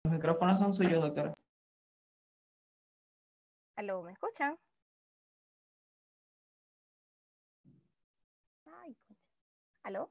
Los micrófonos son suyos, doctora. ¿Aló? ¿Me escuchan? Ay, ¿aló?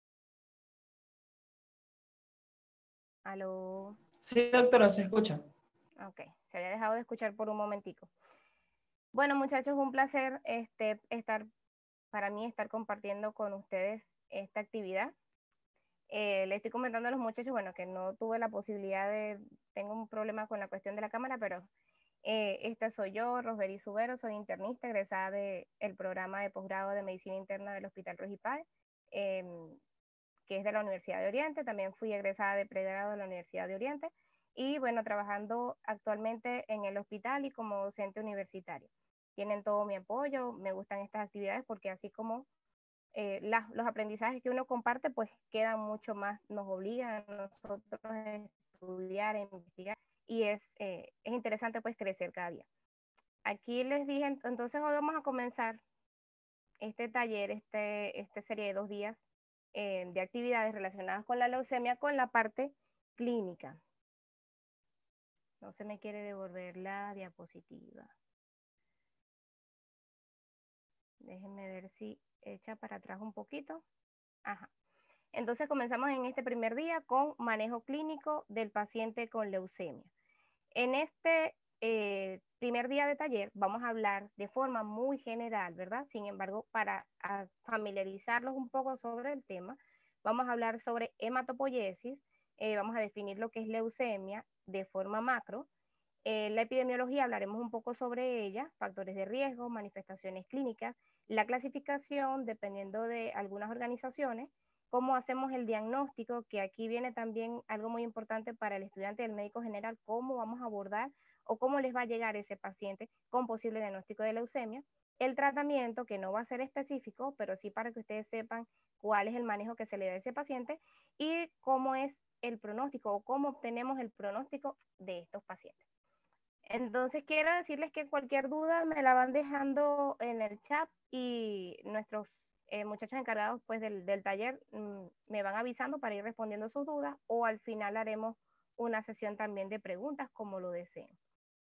¿Aló? Sí, doctora, se escucha. Ok, se había dejado de escuchar por un momentico. Bueno, muchachos, un placer para mí estar compartiendo con ustedes esta actividad. Le estoy comentando a los muchachos, bueno, que no tuve la posibilidad tengo un problema con la cuestión de la cámara, pero esta soy yo, Rosberi Subero, soy internista, egresada del programa de posgrado de Medicina Interna del Hospital Rojipay, que es de la Universidad de Oriente. También fui egresada de pregrado de la Universidad de Oriente y bueno, trabajando actualmente en el hospital y como docente universitario. Tienen todo mi apoyo, me gustan estas actividades porque así como los aprendizajes que uno comparte, pues quedan mucho más, nos obligan a nosotros a estudiar, a investigar y es interesante pues crecer cada día. Aquí les dije, entonces hoy vamos a comenzar este taller, esta serie de 2 días de actividades relacionadas con la leucemia con la parte clínica. No se me quiere devolver la diapositiva. Déjenme ver si echa para atrás un poquito. Ajá. Entonces comenzamos en este primer día con manejo clínico del paciente con leucemia. En este primer día de taller vamos a hablar de forma muy general, ¿verdad? Sin embargo, para familiarizarlos un poco sobre el tema, vamos a hablar sobre hematopoiesis, vamos a definir lo que es leucemia de forma macro. La epidemiología hablaremos un poco sobre ella, factores de riesgo, manifestaciones clínicas, la clasificación dependiendo de algunas organizaciones, cómo hacemos el diagnóstico, que aquí viene también algo muy importante para el estudiante del médico general, cómo vamos a abordar o cómo les va a llegar ese paciente con posible diagnóstico de leucemia, el tratamiento, que no va a ser específico, pero sí para que ustedes sepan cuál es el manejo que se le da a ese paciente y cómo es el pronóstico o cómo obtenemos el pronóstico de estos pacientes. Entonces quiero decirles que cualquier duda me la van dejando en el chat y nuestros muchachos encargados pues del taller me van avisando para ir respondiendo sus dudas o al final haremos una sesión también de preguntas como lo deseen.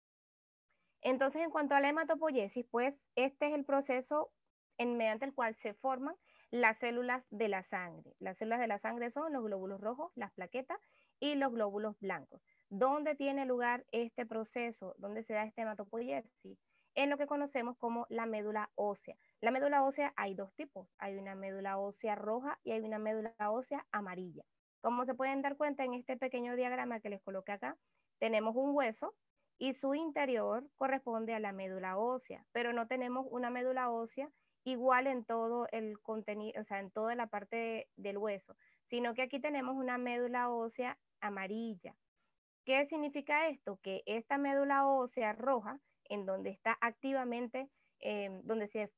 Entonces en cuanto a la hematopoiesis, pues este es el proceso mediante el cual se forman las células de la sangre. Las células de la sangre son los glóbulos rojos, las plaquetas y los glóbulos blancos. ¿Dónde tiene lugar este proceso? ¿Dónde se da esta hematopoiesis? En lo que conocemos como la médula ósea. La médula ósea hay dos tipos. Hay una médula ósea roja y hay una médula ósea amarilla. Como se pueden dar cuenta en este pequeño diagrama que les coloqué acá, tenemos un hueso y su interior corresponde a la médula ósea, pero no tenemos una médula ósea igual en todo el contenido, o sea, en toda la parte del hueso, sino que aquí tenemos una médula ósea amarilla. ¿Qué significa esto? Que esta médula ósea roja, en donde está activamente, donde se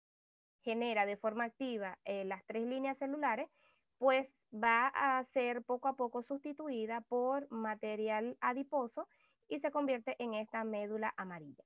genera de forma activa las 3 líneas celulares, pues va a ser poco a poco sustituida por material adiposo y se convierte en esta médula amarilla.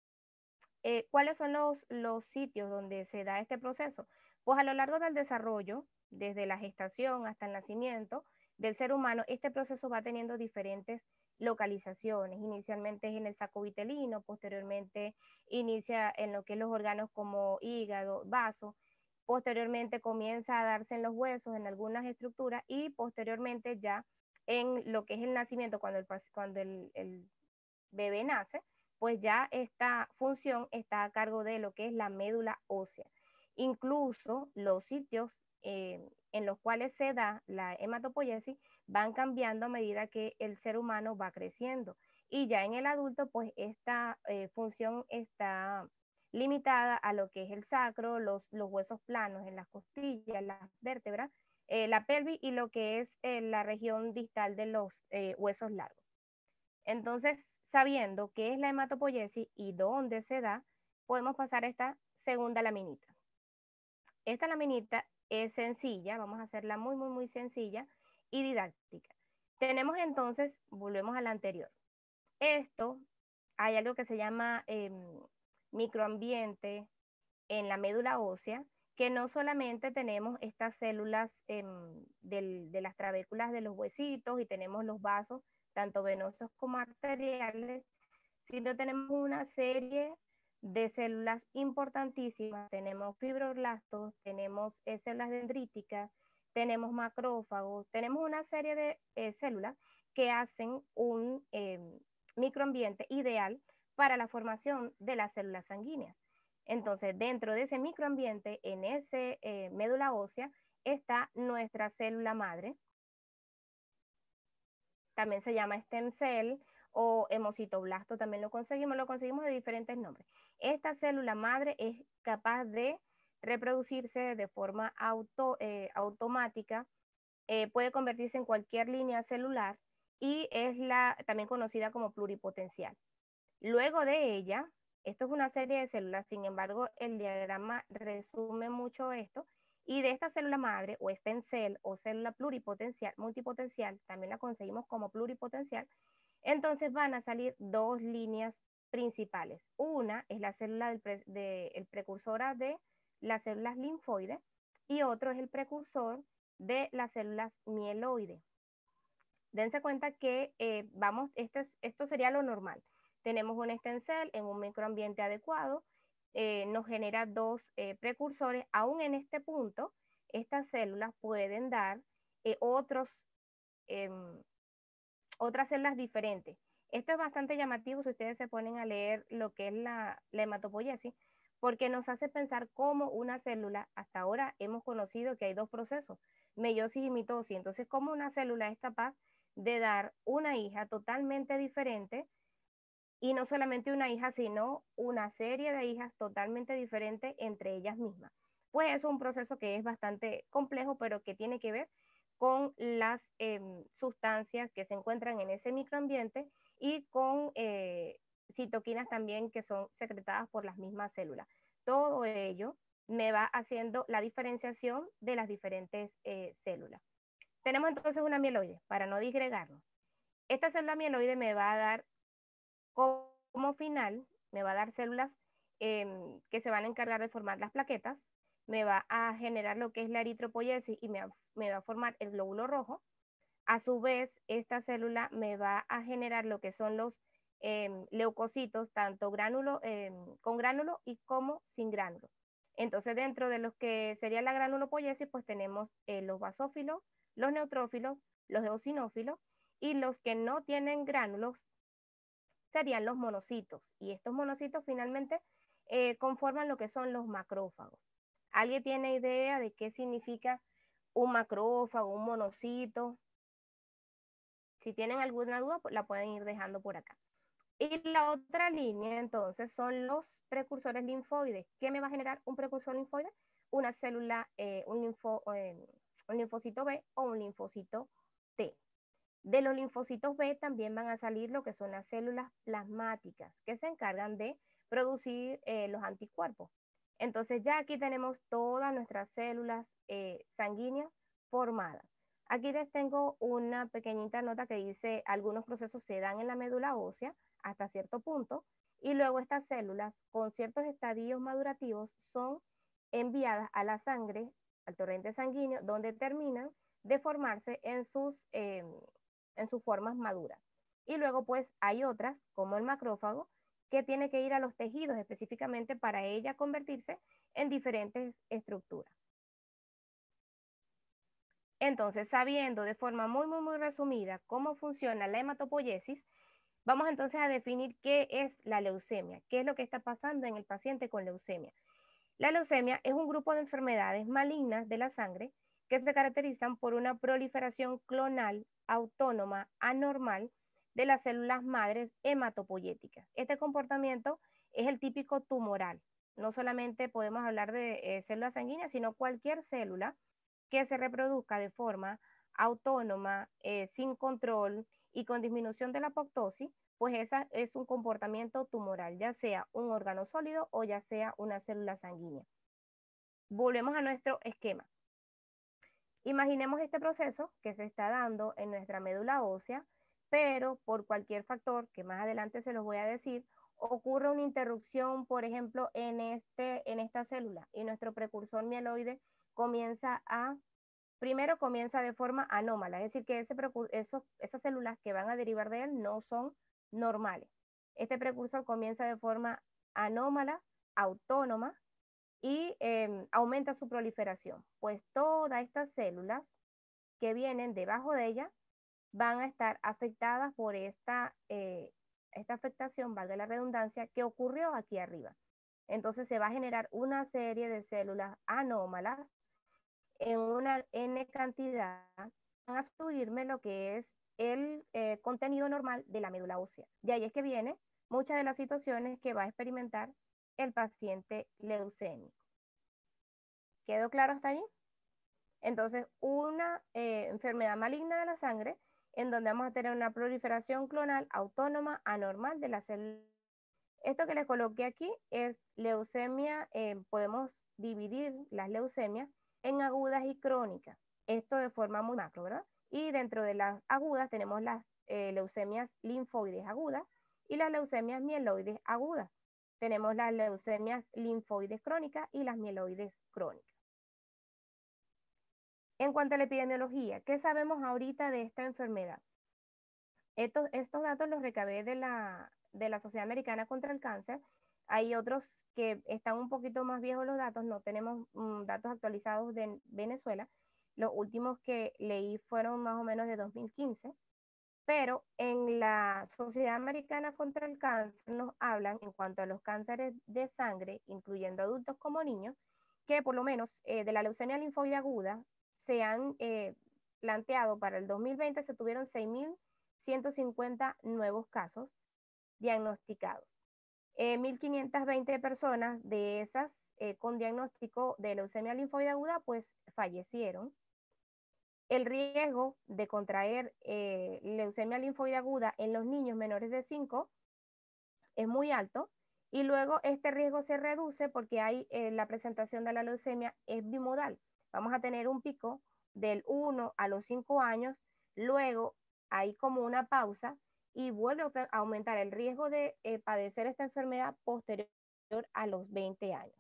¿Cuáles son los sitios donde se da este proceso? Pues a lo largo del desarrollo, desde la gestación hasta el nacimiento del ser humano, este proceso va teniendo diferentes localizaciones. Inicialmente es en el saco vitelino, posteriormente inicia en lo que es los órganos como hígado, vaso, posteriormente comienza a darse en los huesos, en algunas estructuras y posteriormente ya en lo que es el nacimiento, cuando el bebé nace, pues ya esta función está a cargo de lo que es la médula ósea. Incluso los sitios en los cuales se da la hematopoiesis van cambiando a medida que el ser humano va creciendo. Y ya en el adulto, pues esta función está limitada a lo que es el sacro, los huesos planos en las costillas, las vértebras, la pelvis y lo que es la región distal de los huesos largos. Entonces, sabiendo qué es la hematopoiesis y dónde se da, podemos pasar a esta segunda laminita. Esta laminita es sencilla, vamos a hacerla muy, muy, muy sencilla y didáctica. Tenemos entonces, volvemos a la anterior. Esto, hay algo que se llama microambiente en la médula ósea, que no solamente tenemos estas células de las trabéculas de los huesitos y tenemos los vasos, tanto venosos como arteriales, sino tenemos una serie de células importantísimas. Tenemos fibroblastos, tenemos células dendríticas, tenemos macrófagos, tenemos una serie de células que hacen un microambiente ideal para la formación de las células sanguíneas. Entonces, dentro de ese microambiente, en ese médula ósea, está nuestra célula madre. También se llama stem cell o hemocitoblasto, también lo conseguimos de diferentes nombres. Esta célula madre es capaz de reproducirse de forma automática, puede convertirse en cualquier línea celular y es también conocida como pluripotencial. Luego de ella, esto es una serie de células, sin embargo, el diagrama resume mucho esto, y de esta célula madre, o stem cell, o célula pluripotencial, multipotencial, también la conseguimos como pluripotencial, entonces van a salir dos líneas principales. Una es la célula precursora de las células linfoides, y otro es el precursor de las células mieloides. Dense cuenta que esto sería lo normal. Tenemos un stem cell en un microambiente adecuado, nos genera dos precursores. Aún en este punto, estas células pueden dar otras células diferentes. Esto es bastante llamativo si ustedes se ponen a leer lo que es la hematopoiesis, porque nos hace pensar cómo una célula, hasta ahora hemos conocido que hay dos procesos, meiosis y mitosis. Entonces, cómo una célula es capaz de dar una hija totalmente diferente, y no solamente una hija, sino una serie de hijas totalmente diferentes entre ellas mismas. Pues eso es un proceso que es bastante complejo, pero que tiene que ver con las sustancias que se encuentran en ese microambiente y con citoquinas también que son secretadas por las mismas células. Todo ello me va haciendo la diferenciación de las diferentes células. Tenemos entonces una mieloide, para no disgregarnos. Esta célula mieloide me va a dar como final, me va a dar células que se van a encargar de formar las plaquetas, me va a generar lo que es la eritropoiesis y me va a formar el glóbulo rojo. A su vez, esta célula me va a generar lo que son los leucocitos, tanto con gránulo y como sin gránulo. Entonces, dentro de los que sería la granulopoiesis, pues tenemos los basófilos, los neutrófilos, los eosinófilos, y los que no tienen gránulos serían los monocitos. Y estos monocitos finalmente conforman lo que son los macrófagos. ¿Alguien tiene idea de qué significa un macrófago, un monocito? Si tienen alguna duda, pues la pueden ir dejando por acá. Y la otra línea, entonces, son los precursores linfoides. ¿Qué me va a generar un precursor linfoide? Una célula, un linfocito B o un linfocito T. De los linfocitos B también van a salir lo que son las células plasmáticas, que se encargan de producir los anticuerpos. Entonces ya aquí tenemos todas nuestras células sanguíneas formadas. Aquí les tengo una pequeñita nota que dice: algunos procesos se dan en la médula ósea hasta cierto punto, y luego estas células con ciertos estadios madurativos son enviadas a la sangre, al torrente sanguíneo, donde terminan de formarse en sus formas maduras. Y luego pues hay otras, como el macrófago, que tiene que ir a los tejidos específicamente para ella convertirse en diferentes estructuras. Entonces, sabiendo de forma muy resumida cómo funciona la hematopoiesis, vamos entonces a definir qué es la leucemia, qué es lo que está pasando en el paciente con leucemia. La leucemia es un grupo de enfermedades malignas de la sangre que se caracterizan por una proliferación clonal autónoma anormal de las células madres hematopoyéticas. Este comportamiento es el típico tumoral. No solamente podemos hablar de células sanguíneas, sino cualquier célula que se reproduzca de forma autónoma, sin control y con disminución de la apoptosis, pues esa es un comportamiento tumoral, ya sea un órgano sólido o ya sea una célula sanguínea. Volvemos a nuestro esquema. Imaginemos este proceso que se está dando en nuestra médula ósea, pero por cualquier factor, que más adelante se los voy a decir, ocurre una interrupción, por ejemplo, en esta célula, y nuestro precursor mieloide comienza a primero comienza de forma anómala, es decir, que esas células que van a derivar de él no son normales. Este precursor comienza de forma anómala, autónoma, y aumenta su proliferación, pues todas estas células que vienen debajo de ella van a estar afectadas por esta afectación, valga la redundancia, que ocurrió aquí arriba. Entonces se va a generar una serie de células anómalas en una N cantidad, van a subirme lo que es el contenido normal de la médula ósea. De ahí es que viene muchas de las situaciones que va a experimentar el paciente leucémico. ¿Quedó claro hasta allí? Entonces, una enfermedad maligna de la sangre en donde vamos a tener una proliferación clonal autónoma anormal de la célula. Esto que les coloqué aquí es leucemia, podemos dividir las leucemias en agudas y crónicas. Esto de forma muy macro, ¿verdad? Y dentro de las agudas tenemos las leucemias linfoides agudas y las leucemias mieloides agudas. Tenemos las leucemias linfoides crónicas y las mieloides crónicas. En cuanto a la epidemiología, ¿qué sabemos ahorita de esta enfermedad? Estos datos los recabé de la Sociedad Americana contra el Cáncer. Hay otros que están un poquito más viejos los datos, no tenemos datos actualizados de Venezuela. Los últimos que leí fueron más o menos de 2015, pero en la Sociedad Americana contra el Cáncer nos hablan en cuanto a los cánceres de sangre, incluyendo adultos como niños, que por lo menos de la leucemia linfoide aguda se han planteado para el 2020, se tuvieron 6.150 nuevos casos diagnosticados. 1.520 personas de esas con diagnóstico de leucemia linfoide aguda pues fallecieron. El riesgo de contraer leucemia linfoide aguda en los niños menores de 5 es muy alto y luego este riesgo se reduce porque hay la presentación de la leucemia es bimodal. Vamos a tener un pico del 1 a los 5 años, luego hay como una pausa y vuelve a aumentar el riesgo de padecer esta enfermedad posterior a los 20 años.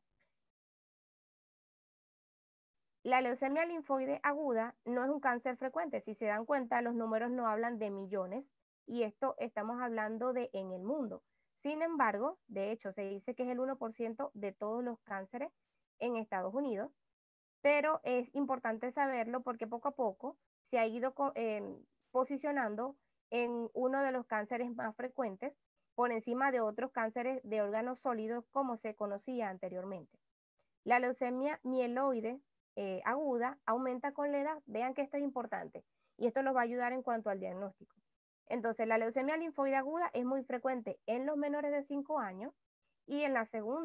La leucemia linfoide aguda no es un cáncer frecuente. Si se dan cuenta, los números no hablan de millones y esto estamos hablando de en el mundo. Sin embargo, de hecho, se dice que es el 1% de todos los cánceres en Estados Unidos, pero es importante saberlo porque poco a poco se ha ido posicionando en uno de los cánceres más frecuentes por encima de otros cánceres de órganos sólidos como se conocía anteriormente. La leucemia mieloide aguda aumenta con la edad. Vean que esto es importante y esto nos va a ayudar en cuanto al diagnóstico. Entonces, la leucemia linfoide aguda es muy frecuente en los menores de 5 años y en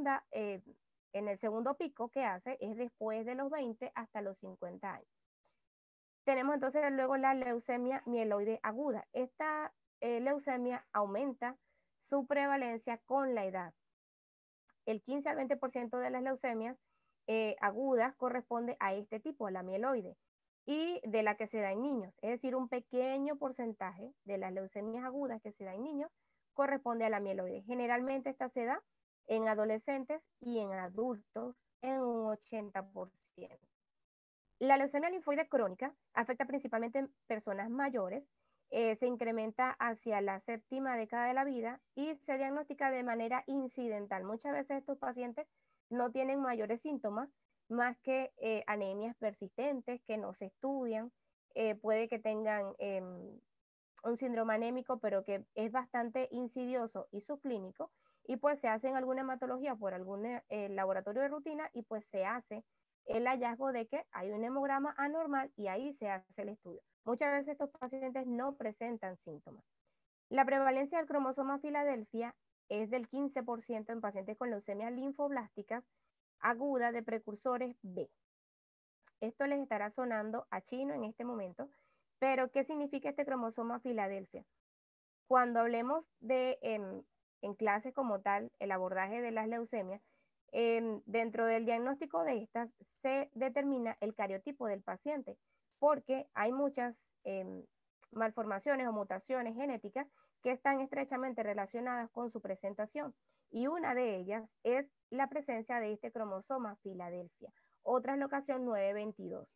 el segundo pico que hace es después de los 20 hasta los 50 años. Tenemos entonces luego la leucemia mieloide aguda. Esta leucemia aumenta su prevalencia con la edad. El 15 al 20% de las leucemias agudas corresponde a este tipo, a la mieloide, y de la que se da en niños. Es decir, un pequeño porcentaje de las leucemias agudas que se da en niños corresponde a la mieloide. Generalmente esta se da en adolescentes y en adultos en un 80%. La leucemia linfoide crónica afecta principalmente en personas mayores, se incrementa hacia la 7ª década de la vida y se diagnostica de manera incidental. Muchas veces estos pacientes no tienen mayores síntomas más que anemias persistentes que no se estudian, puede que tengan un síndrome anémico, pero que es bastante insidioso y subclínico, y pues se hace alguna hematología por algún laboratorio de rutina y pues se hace el hallazgo de que hay un hemograma anormal y ahí se hace el estudio. Muchas veces estos pacientes no presentan síntomas. La prevalencia del cromosoma Filadelfia es del 15% en pacientes con leucemias linfoblásticas agudas de precursores B. Esto les estará sonando a chino en este momento, pero ¿qué significa este cromosoma Filadelfia? Cuando hablemos de en clase como tal, el abordaje de las leucemias, dentro del diagnóstico de estas se determina el cariotipo del paciente, porque hay muchas malformaciones o mutaciones genéticas que están estrechamente relacionadas con su presentación. Y una de ellas es la presencia de este cromosoma Filadelfia, otra es locación 922.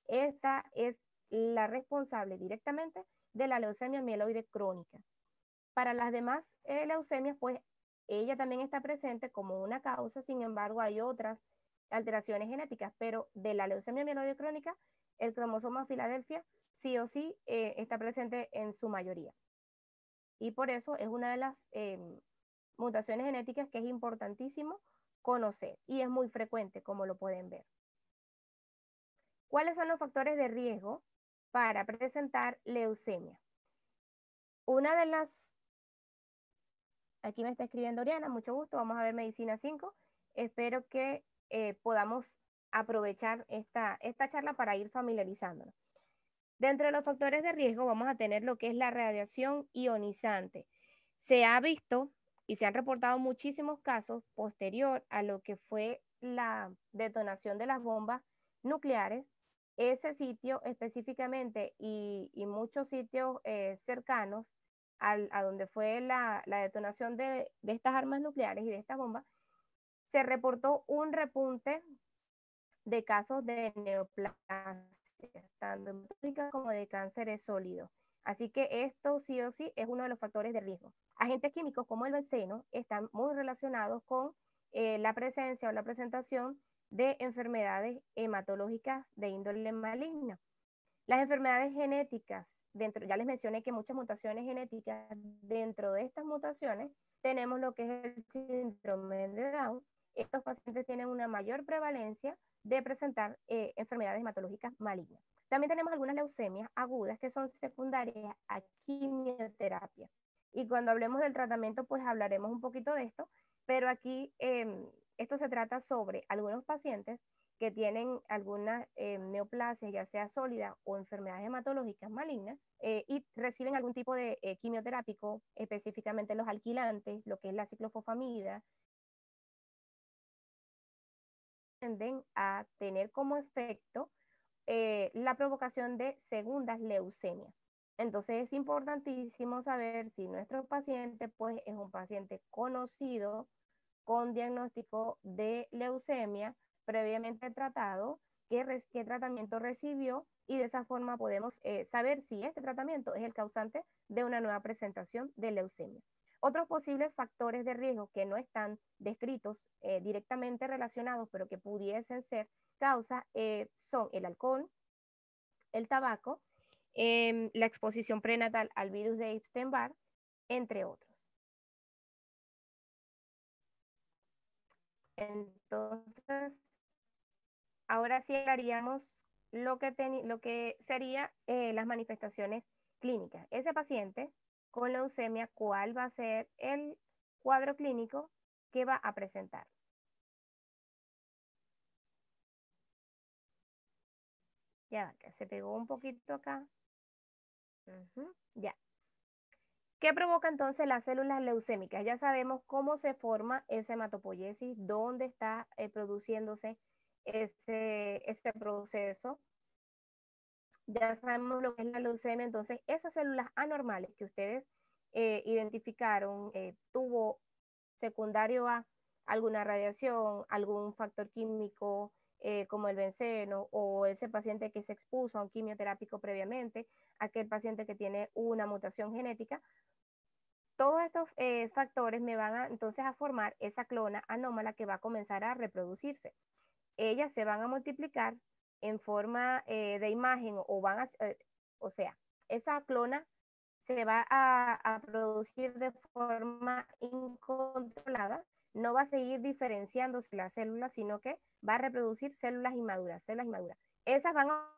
esta es la responsable directamente de la leucemia mieloide crónica. Para las demás leucemias, pues ella también está presente como una causa, sin embargo hay otras alteraciones genéticas, pero de la leucemia mieloide crónica, el cromosoma Filadelfia sí o sí está presente en su mayoría. Y por eso es una de las mutaciones genéticas que es importantísimo conocer y es muy frecuente, como lo pueden ver. ¿Cuáles son los factores de riesgo para presentar leucemia? Una de las, aquí me está escribiendo Oriana, mucho gusto, vamos a ver Medicina 5. Espero que podamos aprovechar esta charla para ir familiarizándonos. Dentro de los factores de riesgo vamos a tener lo que es la radiación ionizante. Se ha visto y se han reportado muchísimos casos posterior a lo que fue la detonación de las bombas nucleares. Ese sitio específicamente y muchos sitios cercanos a donde fue la detonación de estas armas nucleares y de estas bombas, se reportó un repunte de casos de neoplasia, tanto hematológica como de cánceres sólidos. Así que esto sí o sí es uno de los factores de riesgo. Agentes químicos como el benceno están muy relacionados con la presencia o la presentación de enfermedades hematológicas de índole maligna. Las enfermedades genéticas, ya les mencioné que muchas mutaciones genéticas, dentro de estas mutaciones tenemos lo que es el síndrome de Down. Estos pacientes tienen una mayor prevalencia de presentar enfermedades hematológicas malignas. También tenemos algunas leucemias agudas que son secundarias a quimioterapia. Y cuando hablemos del tratamiento, pues hablaremos un poquito de esto, pero aquí esto se trata sobre algunos pacientes que tienen alguna neoplasia, ya sea sólida o enfermedades hematológicas malignas, y reciben algún tipo de quimioterápico, específicamente los alquilantes, lo que es la ciclofosfamida, tienden a tener como efecto la provocación de segundas leucemias. Entonces es importantísimo saber si nuestro paciente pues es un paciente conocido con diagnóstico de leucemia previamente tratado, qué tratamiento recibió y de esa forma podemos saber si este tratamiento es el causante de una nueva presentación de leucemia. Otros posibles factores de riesgo que no están descritos directamente relacionados, pero que pudiesen ser causa, son el alcohol, el tabaco, la exposición prenatal al virus de Epstein-Barr, entre otros. Entonces, ahora sí hablaríamos lo que sería las manifestaciones clínicas. Ese paciente con leucemia, ¿cuál va a ser el cuadro clínico que va a presentar? Ya, que se pegó un poquito acá. Ya. ¿Qué provoca entonces las células leucémicas? Ya sabemos cómo se forma esa hematopoiesis, dónde está produciéndose ese proceso. Ya sabemos lo que es la leucemia, entonces esas células anormales que ustedes identificaron, tuvo secundario a alguna radiación, algún factor químico como el benceno, o ese paciente que se expuso a un quimioterápico previamente, aquel paciente que tiene una mutación genética. Todos estos factores me van entonces a formar esa clona anómala que va a comenzar a reproducirse. Ellas se van a multiplicar en forma de imagen o sea, esa clona se va a producir de forma incontrolada, no va a seguir diferenciándose las células, sino que va a reproducir células inmaduras, células inmaduras. Esas van a...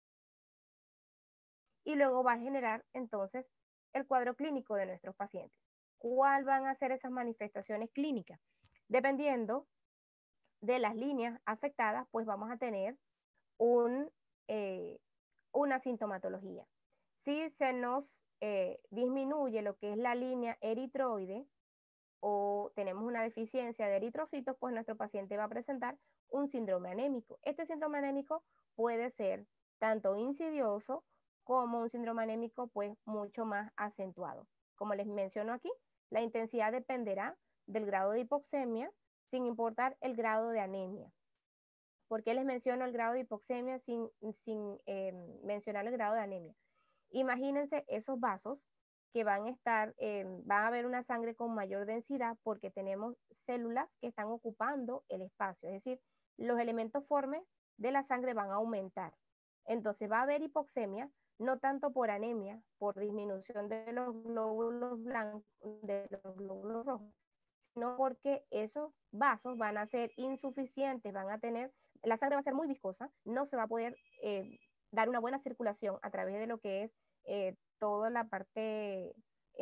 Y luego va a generar entonces el cuadro clínico de nuestros pacientes. ¿Cuál van a ser esas manifestaciones clínicas? Dependiendo de las líneas afectadas, pues vamos a tener una sintomatología. Si se nos disminuye lo que es la línea eritroide o tenemos una deficiencia de eritrocitos, pues nuestro paciente va a presentar un síndrome anémico. Este síndrome anémico puede ser tanto insidioso como un síndrome anémico pues mucho más acentuado. Como les menciono aquí, la intensidad dependerá del grado de hipoxemia sin importar el grado de anemia. ¿Por qué les menciono el grado de hipoxemia sin mencionar el grado de anemia? Imagínense esos vasos que van a estar, va a haber una sangre con mayor densidad porque tenemos células que están ocupando el espacio, es decir, los elementos formes de la sangre van a aumentar. Entonces va a haber hipoxemia, no tanto por anemia, por disminución de los glóbulos blancos, de los glóbulos rojos, sino porque esos vasos van a ser insuficientes, van a tener, la sangre va a ser muy viscosa, no se va a poder dar una buena circulación a través de lo que es toda la parte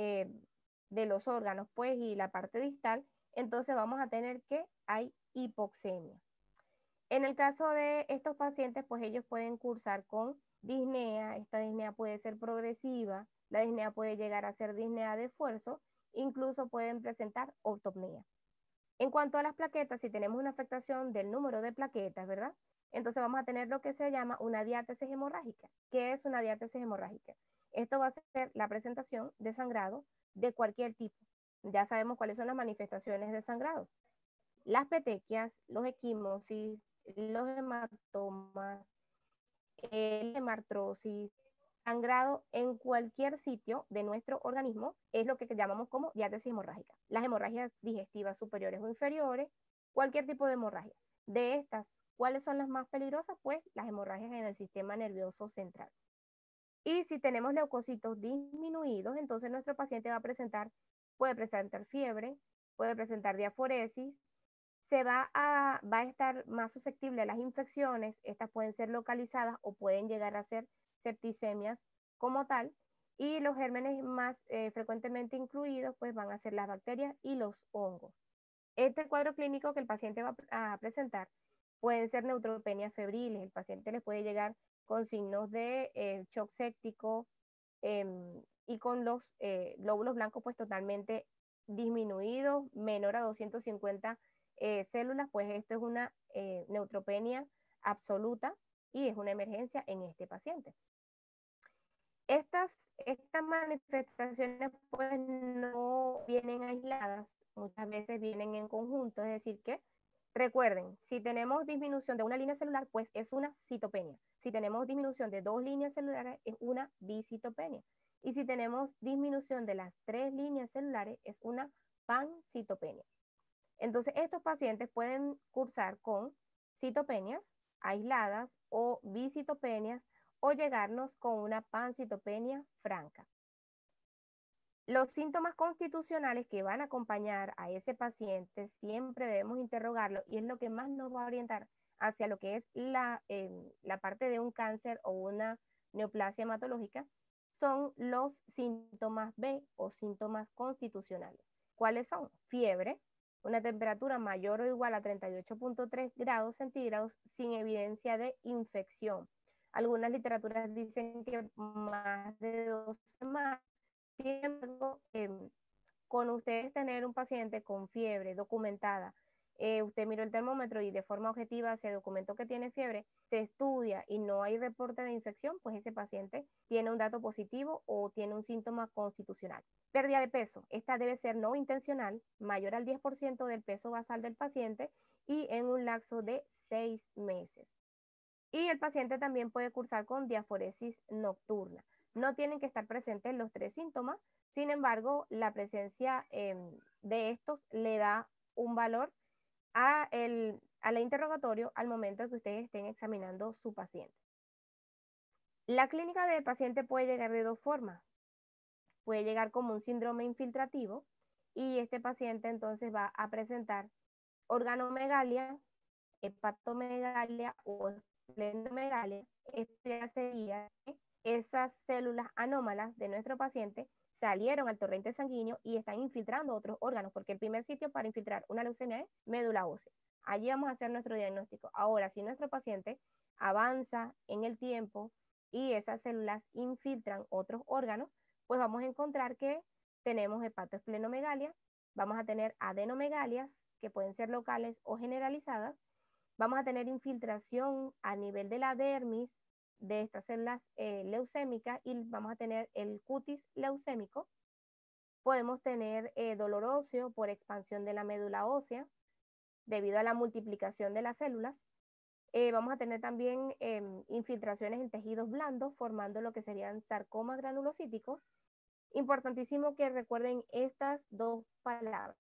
de los órganos, pues, y la parte distal, entonces vamos a tener que hay hipoxemia. En el caso de estos pacientes, pues ellos pueden cursar con disnea, esta disnea puede ser progresiva, la disnea puede llegar a ser disnea de esfuerzo, incluso pueden presentar ortopnea. En cuanto a las plaquetas, si tenemos una afectación del número de plaquetas, ¿verdad? Entonces vamos a tener lo que se llama una diátesis hemorrágica. ¿Qué es una diátesis hemorrágica? Esto va a ser la presentación de sangrado de cualquier tipo. Ya sabemos cuáles son las manifestaciones de sangrado. Las petequias, los equimosis, los hematomas, el hemartrosis, sangrado en cualquier sitio de nuestro organismo es lo que llamamos como diátesis hemorrágica. Las hemorragias digestivas superiores o inferiores, cualquier tipo de hemorragia. De estas, ¿cuáles son las más peligrosas? Pues las hemorragias en el sistema nervioso central. Y si tenemos leucocitos disminuidos, entonces nuestro paciente puede presentar fiebre, puede presentar diaforesis, va a estar más susceptible a las infecciones, estas pueden ser localizadas o pueden llegar a ser septicemias como tal, y los gérmenes más frecuentemente incluidos pues van a ser las bacterias y los hongos. Este cuadro clínico que el paciente va a presentar pueden ser neutropenias febriles, el paciente les puede llegar con signos de shock séptico y con los glóbulos blancos pues totalmente disminuidos, menor a 250 células, pues esto es una neutropenia absoluta y es una emergencia en este paciente. Estas manifestaciones pues no vienen aisladas, muchas veces vienen en conjunto, es decir que recuerden, si tenemos disminución de una línea celular, pues es una citopenia. Si tenemos disminución de 2 líneas celulares, es una bicitopenia. Y si tenemos disminución de las 3 líneas celulares, es una pancitopenia. Entonces, estos pacientes pueden cursar con citopenias aisladas o bicitopenias o llegarnos con una pancitopenia franca. Los síntomas constitucionales que van a acompañar a ese paciente siempre debemos interrogarlo y es lo que más nos va a orientar hacia lo que es la parte de un cáncer o una neoplasia hematológica, son los síntomas B o síntomas constitucionales. ¿Cuáles son? Fiebre, una temperatura mayor o igual a 38.3 grados centígrados sin evidencia de infección. Algunas literaturas dicen que más de 2 semanas. Sin embargo, con ustedes tener un paciente con fiebre documentada, usted miró el termómetro y de forma objetiva se documentó que tiene fiebre, se estudia y no hay reporte de infección, pues ese paciente tiene un dato positivo o tiene un síntoma constitucional. Pérdida de peso, esta debe ser no intencional, mayor al 10% del peso basal del paciente y en un lapso de 6 meses. Y el paciente también puede cursar con diaforesis nocturna. No tienen que estar presentes los 3 síntomas, sin embargo, la presencia de estos le da un valor al interrogatorio al momento de que ustedes estén examinando su paciente. La clínica del paciente puede llegar de 2 formas. Puede llegar como un síndrome infiltrativo y este paciente entonces va a presentar organomegalia, hepatomegalia o esplenomegalia. Esto ya sería esas células anómalas de nuestro paciente salieron al torrente sanguíneo y están infiltrando otros órganos, porque el primer sitio para infiltrar una leucemia es médula ósea. Allí vamos a hacer nuestro diagnóstico. Ahora, si nuestro paciente avanza en el tiempo y esas células infiltran otros órganos, pues vamos a encontrar que tenemos hepatoesplenomegalia, vamos a tener adenomegalias, que pueden ser locales o generalizadas, vamos a tener infiltración a nivel de la dermis de estas células leucémicas y vamos a tener el cutis leucémico. Podemos tener dolor óseo por expansión de la médula ósea debido a la multiplicación de las células. Vamos a tener también infiltraciones en tejidos blandos, formando lo que serían sarcomas granulocíticos. Importantísimo que recuerden estas dos palabras: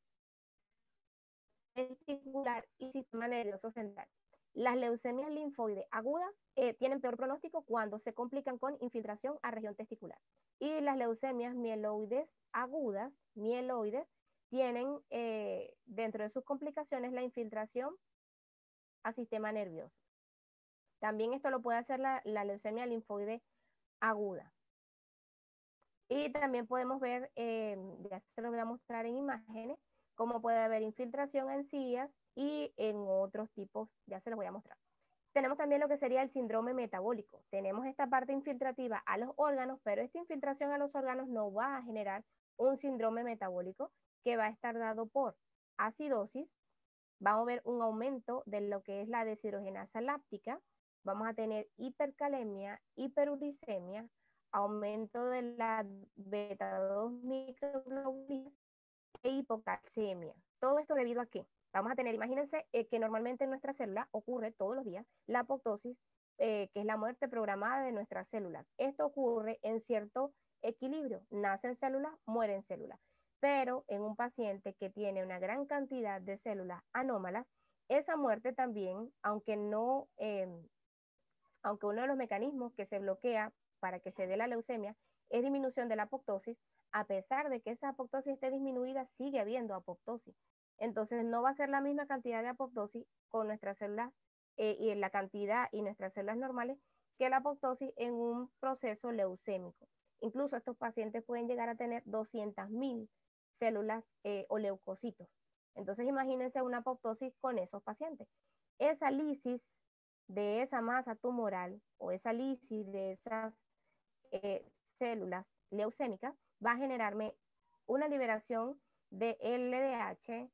testicular y sistema nervioso central. Las leucemias linfoides agudas tienen peor pronóstico cuando se complican con infiltración a región testicular. Y las leucemias mieloides agudas, tienen dentro de sus complicaciones la infiltración a sistema nervioso. También esto lo puede hacer la leucemia linfoide aguda. Y también podemos ver, ya se lo voy a mostrar en imágenes, cómo puede haber infiltración en cías y en otros tipos, ya se los voy a mostrar. Tenemos también lo que sería el síndrome metabólico. Tenemos esta parte infiltrativa a los órganos, pero esta infiltración a los órganos no va a generar un síndrome metabólico que va a estar dado por acidosis. Vamos a ver un aumento de lo que es la deshidrogenasa láctica. Vamos a tener hipercalemia, hiperuricemia, aumento de la beta 2 microglobulina e hipocalcemia. Todo esto debido a qué? Vamos a tener, imagínense que normalmente en nuestra célula ocurre todos los días la apoptosis, que es la muerte programada de nuestras células. Esto ocurre en cierto equilibrio. Nacen células, mueren células. Pero en un paciente que tiene una gran cantidad de células anómalas, esa muerte también, aunque uno de los mecanismos que se bloquea para que se dé la leucemia es disminución de la apoptosis, a pesar de que esa apoptosis esté disminuida, sigue habiendo apoptosis. Entonces no va a ser la misma cantidad de apoptosis con nuestras células y en la cantidad y nuestras células normales que la apoptosis en un proceso leucémico. Incluso estos pacientes pueden llegar a tener 200.000 células o leucocitos. Entonces imagínense una apoptosis con esos pacientes. Esa lisis de esa masa tumoral o esa lisis de esas células leucémicas va a generarme una liberación de LDH,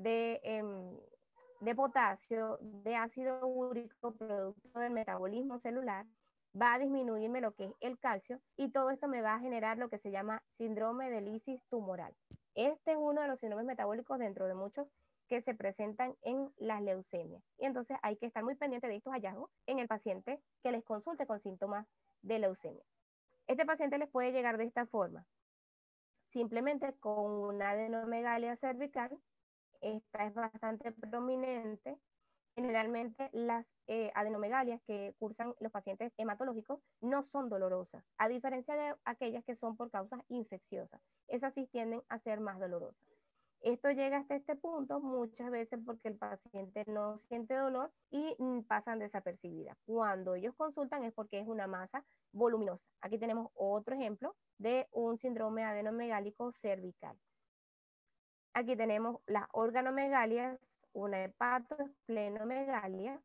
de potasio, de ácido úrico, producto del metabolismo celular, va a disminuirme lo que es el calcio y todo esto me va a generar lo que se llama síndrome de lisis tumoral. Este es uno de los síndromes metabólicos dentro de muchos que se presentan en las leucemias. Y entonces hay que estar muy pendiente de estos hallazgos en el paciente que les consulte con síntomas de leucemia. Este paciente les puede llegar de esta forma, simplemente con una adenomegalia cervical. Esta es bastante prominente. Generalmente las adenomegalias que cursan los pacientes hematológicos no son dolorosas, a diferencia de aquellas que son por causas infecciosas. Esas sí tienden a ser más dolorosas. Esto llega hasta este punto muchas veces porque el paciente no siente dolor y pasan desapercibidas. Cuando ellos consultan es porque es una masa voluminosa. Aquí tenemos otro ejemplo de un síndrome adenomegálico cervical. Aquí tenemos las organomegalias, una hepatoesplenomegalia.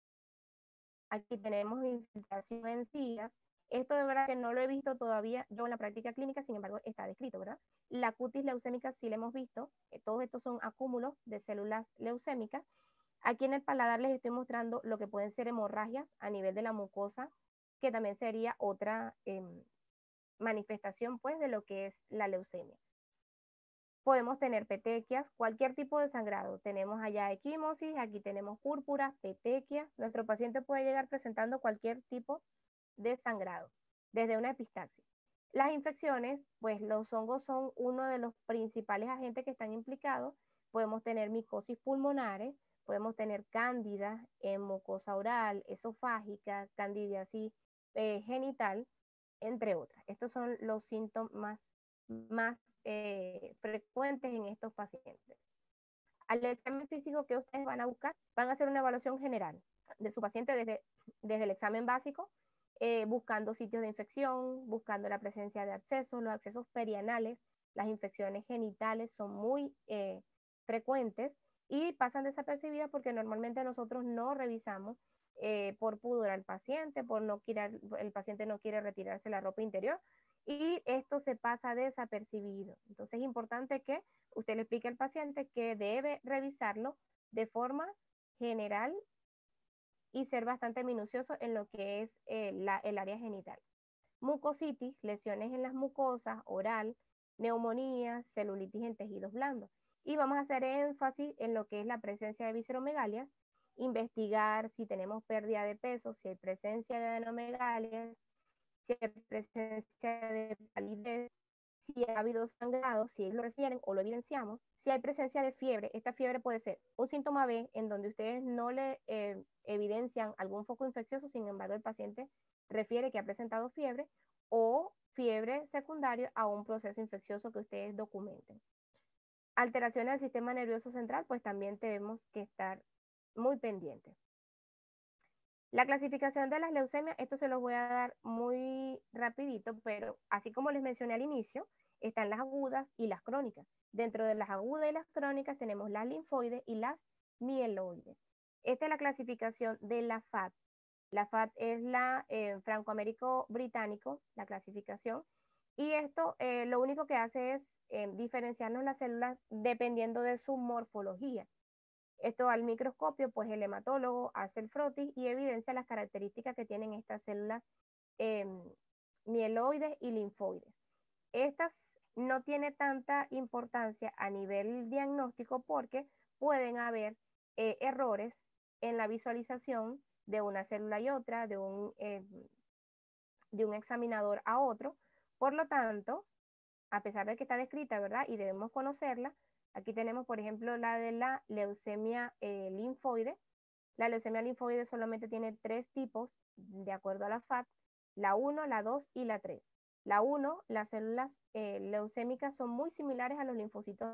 Aquí tenemos infiltración en cías. Esto de verdad que no lo he visto todavía yo en la práctica clínica, sin embargo está descrito, ¿verdad? La cutis leucémica sí la hemos visto. Todos estos son acúmulos de células leucémicas. Aquí en el paladar les estoy mostrando lo que pueden ser hemorragias a nivel de la mucosa, que también sería otra manifestación pues de lo que es la leucemia. Podemos tener petequias, cualquier tipo de sangrado. Tenemos allá equimosis, aquí tenemos púrpura, petequia. Nuestro paciente puede llegar presentando cualquier tipo de sangrado, desde una epistaxis. Las infecciones, pues los hongos son uno de los principales agentes que están implicados. Podemos tener micosis pulmonares, podemos tener cándida en mucosa oral, esofágica, candidiasis genital, entre otras. Estos son los síntomas más frecuentes en estos pacientes. Al examen físico que ustedes van a buscar, van a hacer una evaluación general de su paciente desde el examen básico, buscando sitios de infección, buscando la presencia de abscesos, los abscesos perianales, las infecciones genitales son muy frecuentes y pasan desapercibidas porque normalmente nosotros no revisamos por pudor al paciente, el paciente no quiere retirarse la ropa interior y esto se pasa desapercibido. Entonces es importante que usted le explique al paciente que debe revisarlo de forma general y ser bastante minucioso en lo que es el área genital. Mucositis, lesiones en las mucosas, oral, neumonía, celulitis en tejidos blandos. Y vamos a hacer énfasis en lo que es la presencia de visceromegalias investigar si tenemos pérdida de peso, si hay presencia de adenomegalia, si hay presencia de palidez, si ha habido sangrado, si ellos lo refieren o lo evidenciamos, si hay presencia de fiebre. Esta fiebre puede ser un síntoma B en donde ustedes no le evidencian algún foco infeccioso, sin embargo el paciente refiere que ha presentado fiebre, o fiebre secundaria a un proceso infeccioso que ustedes documenten. Alteraciones del sistema nervioso central, pues también tenemos que estar muy pendientes. La clasificación de las leucemias, esto se los voy a dar muy rapidito, pero así como les mencioné al inicio, están las agudas y las crónicas. Dentro de las agudas y las crónicas tenemos las linfoides y las mieloides. Esta es la clasificación de la FAT. La FAT es la francoamérico-británico, la clasificación, y esto lo único que hace es diferenciarnos las células dependiendo de su morfología. Esto al microscopio, pues el hematólogo hace el frotis y evidencia las características que tienen estas células mieloides y linfoides. Estas no tienen tanta importancia a nivel diagnóstico porque pueden haber errores en la visualización de una célula y otra, de un examinador a otro. Por lo tanto, a pesar de que está descrita, ¿verdad? Y debemos conocerla. Aquí tenemos, por ejemplo, la de la leucemia linfoide. La leucemia linfoide solamente tiene 3 tipos, de acuerdo a la FAT, la 1, la 2 y la 3. La 1, las células leucémicas son muy similares a los linfocitos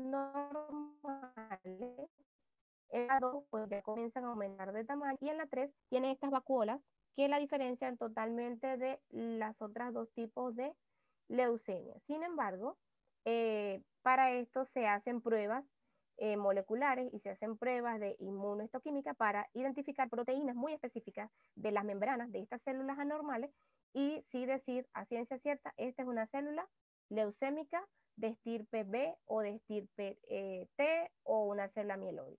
normales. En la 2, pues ya comienzan a aumentar de tamaño. Y en la 3, tiene estas vacuolas que la diferencian totalmente de las otras 2 tipos de leucemia. Sin embargo, para esto se hacen pruebas moleculares y se hacen pruebas de inmunohistoquímica para identificar proteínas muy específicas de las membranas de estas células anormales y sí decir a ciencia cierta, esta es una célula leucémica de estirpe B o de estirpe T o una célula mieloide.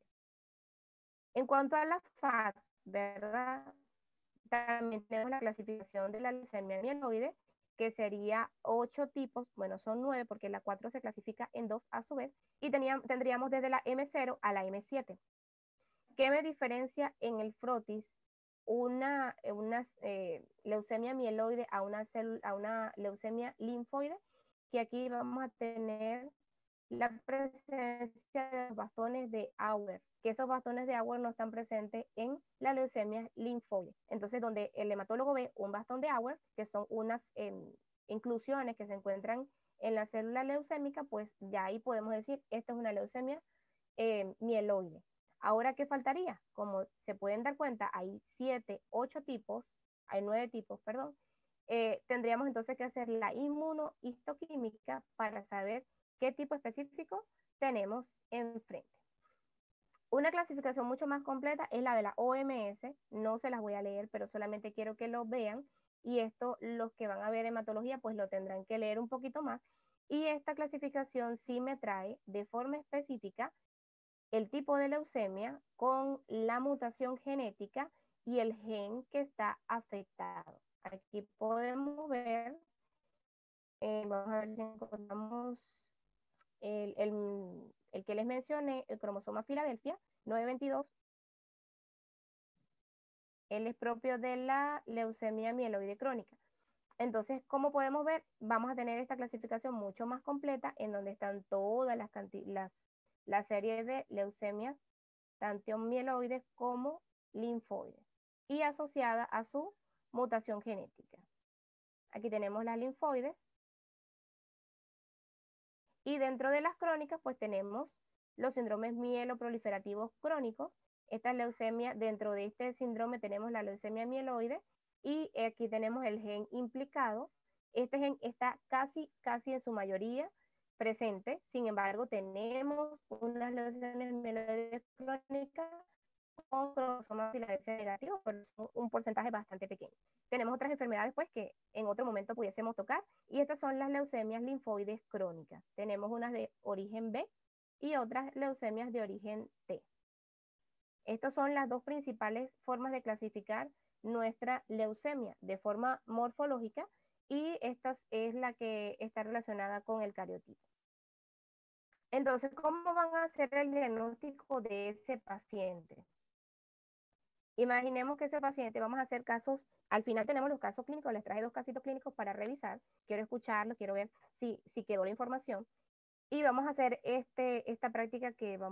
En cuanto a la FAT, ¿verdad? También tenemos la clasificación de la leucemia mieloide, que sería 8 tipos, bueno, son 9 porque la 4 se clasifica en 2 a su vez, y tendríamos desde la M0 a la M7. ¿Qué me diferencia en el frotis una leucemia mieloide a una leucemia linfoide? Que aquí vamos a tener la presencia de los bastones de Auer, que esos bastones de Auer no están presentes en la leucemia linfoide. Entonces, donde el hematólogo ve un bastón de Auer, que son unas inclusiones que se encuentran en la célula leucémica, pues ya ahí podemos decir, esta es una leucemia mieloide. Ahora, ¿qué faltaría? Como se pueden dar cuenta, hay 8 tipos, hay 9 tipos, perdón. Tendríamos entonces que hacer la inmunohistoquímica para saber qué tipo específico tenemos enfrente. Una clasificación mucho más completa es la de la OMS, no se las voy a leer, pero solamente quiero que lo vean, y esto los que van a ver hematología pues lo tendrán que leer un poquito más, y esta clasificación sí me trae de forma específica el tipo de leucemia con la mutación genética y el gen que está afectado. Aquí podemos ver, vamos a ver si encontramos el que les mencioné, el cromosoma Filadelfia 922, él es propio de la leucemia mieloide crónica. Entonces, como podemos ver, vamos a tener esta clasificación mucho más completa en donde están todas la serie de leucemias, tanto mieloides como linfoides, y asociada a su mutación genética. Aquí tenemos las linfoides. Y dentro de las crónicas, pues tenemos los síndromes mieloproliferativos crónicos. Esta leucemia, dentro de este síndrome tenemos la leucemia mieloide y aquí tenemos el gen implicado. Este gen está casi en su mayoría presente. Sin embargo, tenemos unas leucemias mieloides crónicas con cromosoma Filadelfia negativo, pero es un porcentaje bastante pequeño. Tenemos otras enfermedades pues que en otro momento pudiésemos tocar, y estas son las leucemias linfoides crónicas. Tenemos unas de origen B y otras leucemias de origen T. Estas son las dos principales formas de clasificar nuestra leucemia de forma morfológica, y esta es la que está relacionada con el cariotipo. Entonces, ¿cómo van a hacer el diagnóstico de ese paciente? Imaginemos que ese paciente, vamos a hacer casos, al final tenemos los casos clínicos, les traje 2 casitos clínicos para revisar, quiero escucharlos, quiero ver si quedó la información, y vamos a hacer esta práctica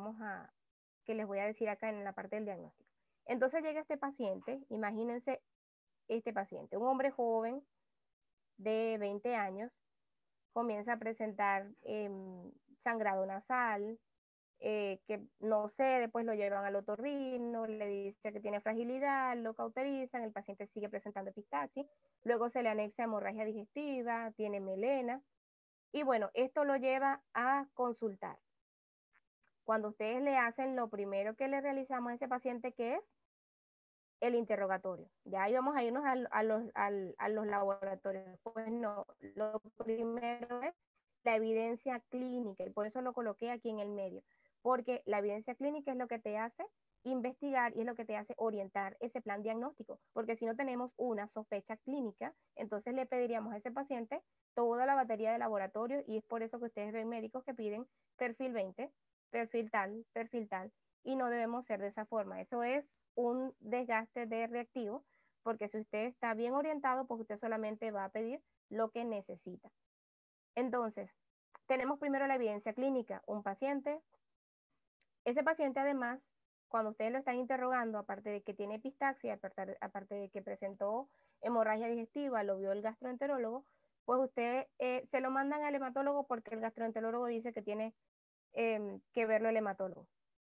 que les voy a decir acá en la parte del diagnóstico. Entonces llega este paciente, imagínense este paciente, un hombre joven de 20 años, comienza a presentar sangrado nasal, que no sé, después lo llevan al otorrino, le dice que tiene fragilidad, lo cauterizan, el paciente sigue presentando epistaxis, luego se le anexa hemorragia digestiva, tiene melena, y bueno, esto lo lleva a consultar. Cuando ustedes le hacen, lo primero que le realizamos a ese paciente, que es el interrogatorio. Ya ahí vamos a irnos a los laboratorios. Pues no, lo primero es la evidencia clínica, y por eso lo coloqué aquí en el medio, porque la evidencia clínica es lo que te hace investigar y es lo que te hace orientar ese plan diagnóstico, porque si no tenemos una sospecha clínica, entonces le pediríamos a ese paciente toda la batería de laboratorio, y es por eso que ustedes ven médicos que piden perfil 20, perfil tal, y no debemos ser de esa forma. Eso es un desgaste de reactivo, porque si usted está bien orientado, pues usted solamente va a pedir lo que necesita. Entonces, tenemos primero la evidencia clínica, un paciente. Ese paciente además, cuando ustedes lo están interrogando, aparte de que tiene epistaxia, aparte de que presentó hemorragia digestiva, lo vio el gastroenterólogo, pues usted se lo mandan al hematólogo, porque el gastroenterólogo dice que tiene que verlo el hematólogo.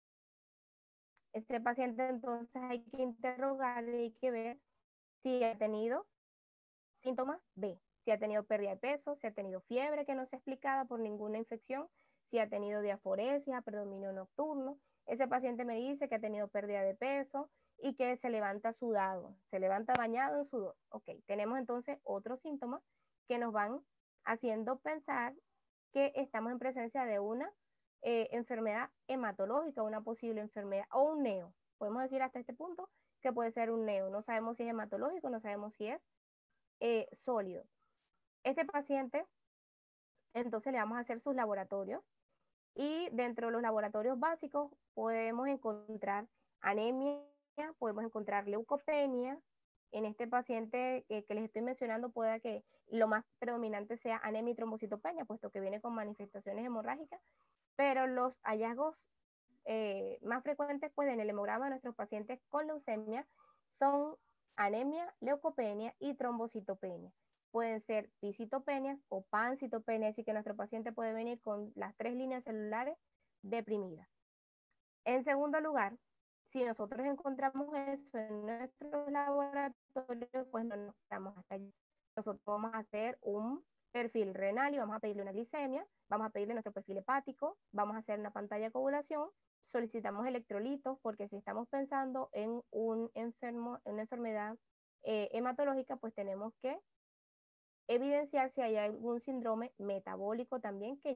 Este paciente entonces hay que interrogarle, hay que ver si ha tenido síntomas B, si ha tenido pérdida de peso, si ha tenido fiebre que no se ha explicada por ninguna infección, si ha tenido diaforesia, predominio nocturno. Ese paciente me dice que ha tenido pérdida de peso y que se levanta sudado, se levanta bañado en sudor. Ok, tenemos entonces otros síntomas que nos van haciendo pensar que estamos en presencia de una enfermedad hematológica, una posible enfermedad o un neo. Podemos decir hasta este punto que puede ser un neo. No sabemos si es hematológico, no sabemos si es sólido. Este paciente, entonces le vamos a hacer sus laboratorios, y dentro de los laboratorios básicos podemos encontrar anemia, podemos encontrar leucopenia. En este paciente que les estoy mencionando, puede que lo más predominante sea anemia y trombocitopenia, puesto que viene con manifestaciones hemorrágicas, pero los hallazgos más frecuentes pues en el hemograma de nuestros pacientes con leucemia son anemia, leucopenia y trombocitopenia. Pueden ser piscitopenias o pancitopenias, así que nuestro paciente puede venir con las 3 líneas celulares deprimidas. En segundo lugar, si nosotros encontramos eso en nuestros laboratorios, pues no nos quedamos hasta allí. Nosotros vamos a hacer un perfil renal y vamos a pedirle una glicemia, vamos a pedirle nuestro perfil hepático, vamos a hacer una pantalla de coagulación, solicitamos electrolitos, porque si estamos pensando en un enfermo, en una enfermedad hematológica, pues tenemos que evidenciar si hay algún síndrome metabólico también, que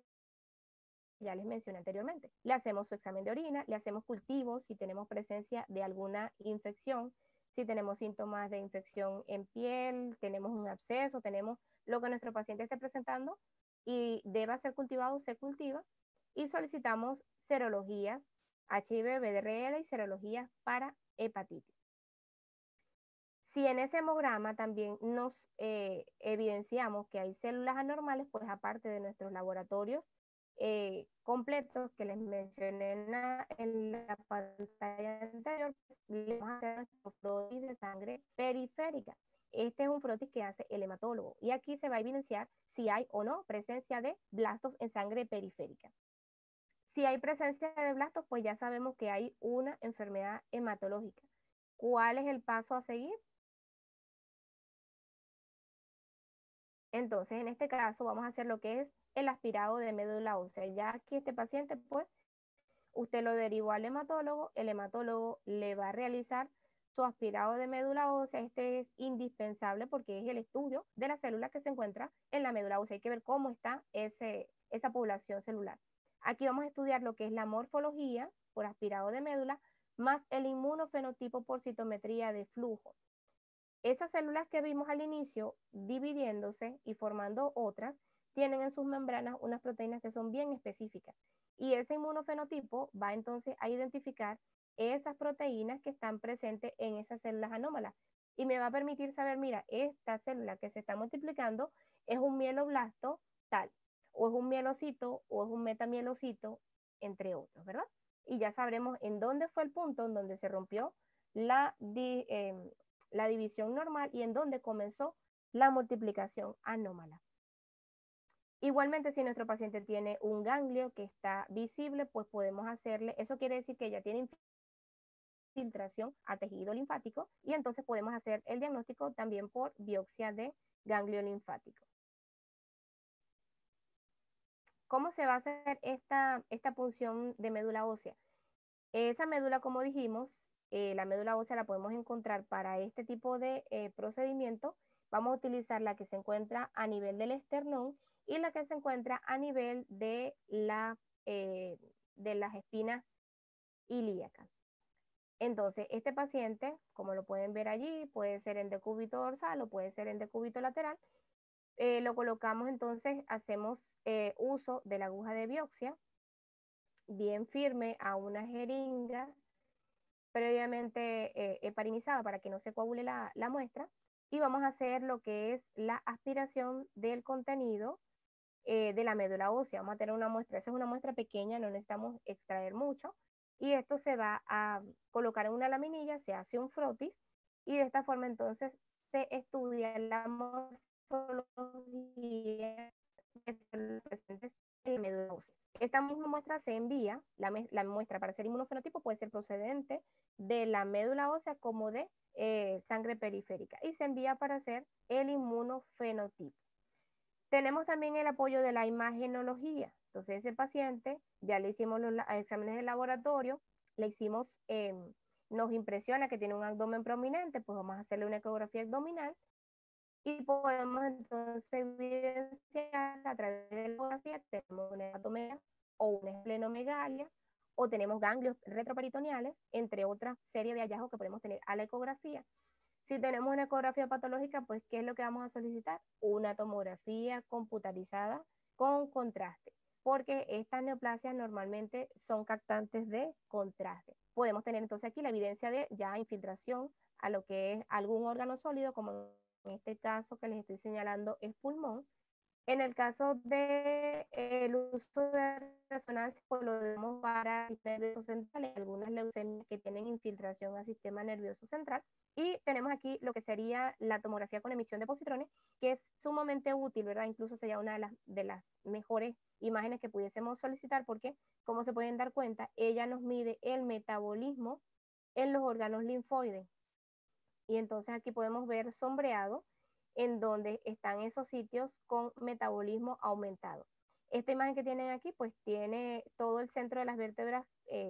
ya les mencioné anteriormente. Le hacemos su examen de orina, le hacemos cultivos si tenemos presencia de alguna infección, si tenemos síntomas de infección en piel, tenemos un absceso, tenemos lo que nuestro paciente esté presentando y deba ser cultivado, se cultiva, y solicitamos serologías HIV, BDRL y serologías para hepatitis. Si en ese hemograma también nos evidenciamos que hay células anormales, pues aparte de nuestros laboratorios completos que les mencioné en la pantalla anterior, pues, le vamos a hacer nuestro frotis de sangre periférica. Este es un frotis que hace el hematólogo, y aquí se va a evidenciar si hay o no presencia de blastos en sangre periférica. Si hay presencia de blastos, pues ya sabemos que hay una enfermedad hematológica. ¿Cuál es el paso a seguir? Entonces, en este caso, vamos a hacer lo que es el aspirado de médula ósea. Ya aquí este paciente, pues, usted lo derivó al hematólogo, el hematólogo le va a realizar su aspirado de médula ósea. Este es indispensable porque es el estudio de la célula que se encuentra en la médula ósea. Hay que ver cómo está esa población celular. Aquí vamos a estudiar lo que es la morfología por aspirado de médula, más el inmunofenotipo por citometría de flujo. Esas células que vimos al inicio dividiéndose y formando otras, tienen en sus membranas unas proteínas que son bien específicas. Y ese inmunofenotipo va entonces a identificar esas proteínas que están presentes en esas células anómalas. Y me va a permitir saber, mira, esta célula que se está multiplicando es un mieloblasto tal, o es un mielocito, o es un metamielocito, entre otros, ¿verdad? Y ya sabremos en dónde fue el punto en donde se rompió la división normal y en dónde comenzó la multiplicación anómala. Igualmente, si nuestro paciente tiene un ganglio que está visible, pues podemos hacerle, eso quiere decir que ya tiene infiltración a tejido linfático y entonces podemos hacer el diagnóstico también por biopsia de ganglio linfático. ¿Cómo se va a hacer esta punción de médula ósea? Esa médula, como dijimos, la médula ósea la podemos encontrar para este tipo de procedimiento. Vamos a utilizar la que se encuentra a nivel del esternón y la que se encuentra a nivel de las espinas ilíacas. Entonces, este paciente, como lo pueden ver allí, puede ser en decúbito dorsal o puede ser en decúbito lateral. Lo colocamos entonces, hacemos uso de la aguja de biopsia bien firme a una jeringa previamente heparinizada para que no se coagule la muestra y vamos a hacer lo que es la aspiración del contenido de la médula ósea. Vamos a tener una muestra, esa es una muestra pequeña, no necesitamos extraer mucho y esto se va a colocar en una laminilla, se hace un frotis y de esta forma entonces se estudia la morfología de células presentes en la médula ósea. Esta misma muestra se envía, la muestra para hacer inmunofenotipo puede ser procedente de la médula ósea como de sangre periférica y se envía para hacer el inmunofenotipo. Tenemos también el apoyo de la imagenología. Entonces ese paciente ya le hicimos los exámenes de laboratorio, le hicimos, nos impresiona que tiene un abdomen prominente, pues vamos a hacerle una ecografía abdominal y podemos entonces evidenciar a través de la ecografía que tenemos una hematomea o una esplenomegalia o tenemos ganglios retroperitoneales, entre otras series de hallazgos que podemos tener a la ecografía. Si tenemos una ecografía patológica, pues ¿qué es lo que vamos a solicitar? Una tomografía computarizada con contraste, porque estas neoplasias normalmente son captantes de contraste. Podemos tener entonces aquí la evidencia de ya infiltración a lo que es algún órgano sólido, como en este caso que les estoy señalando es pulmón. En el caso del uso de resonancia, pues lo demos para el nervioso central, algunas leucemias que tienen infiltración al sistema nervioso central. Y tenemos aquí lo que sería la tomografía con emisión de positrones, que es sumamente útil, ¿verdad? Incluso sería una de las mejores imágenes que pudiésemos solicitar porque, como se pueden dar cuenta, ella nos mide el metabolismo en los órganos linfoides. Y entonces aquí podemos ver sombreado en donde están esos sitios con metabolismo aumentado. Esta imagen que tienen aquí, pues tiene todo el centro de las vértebras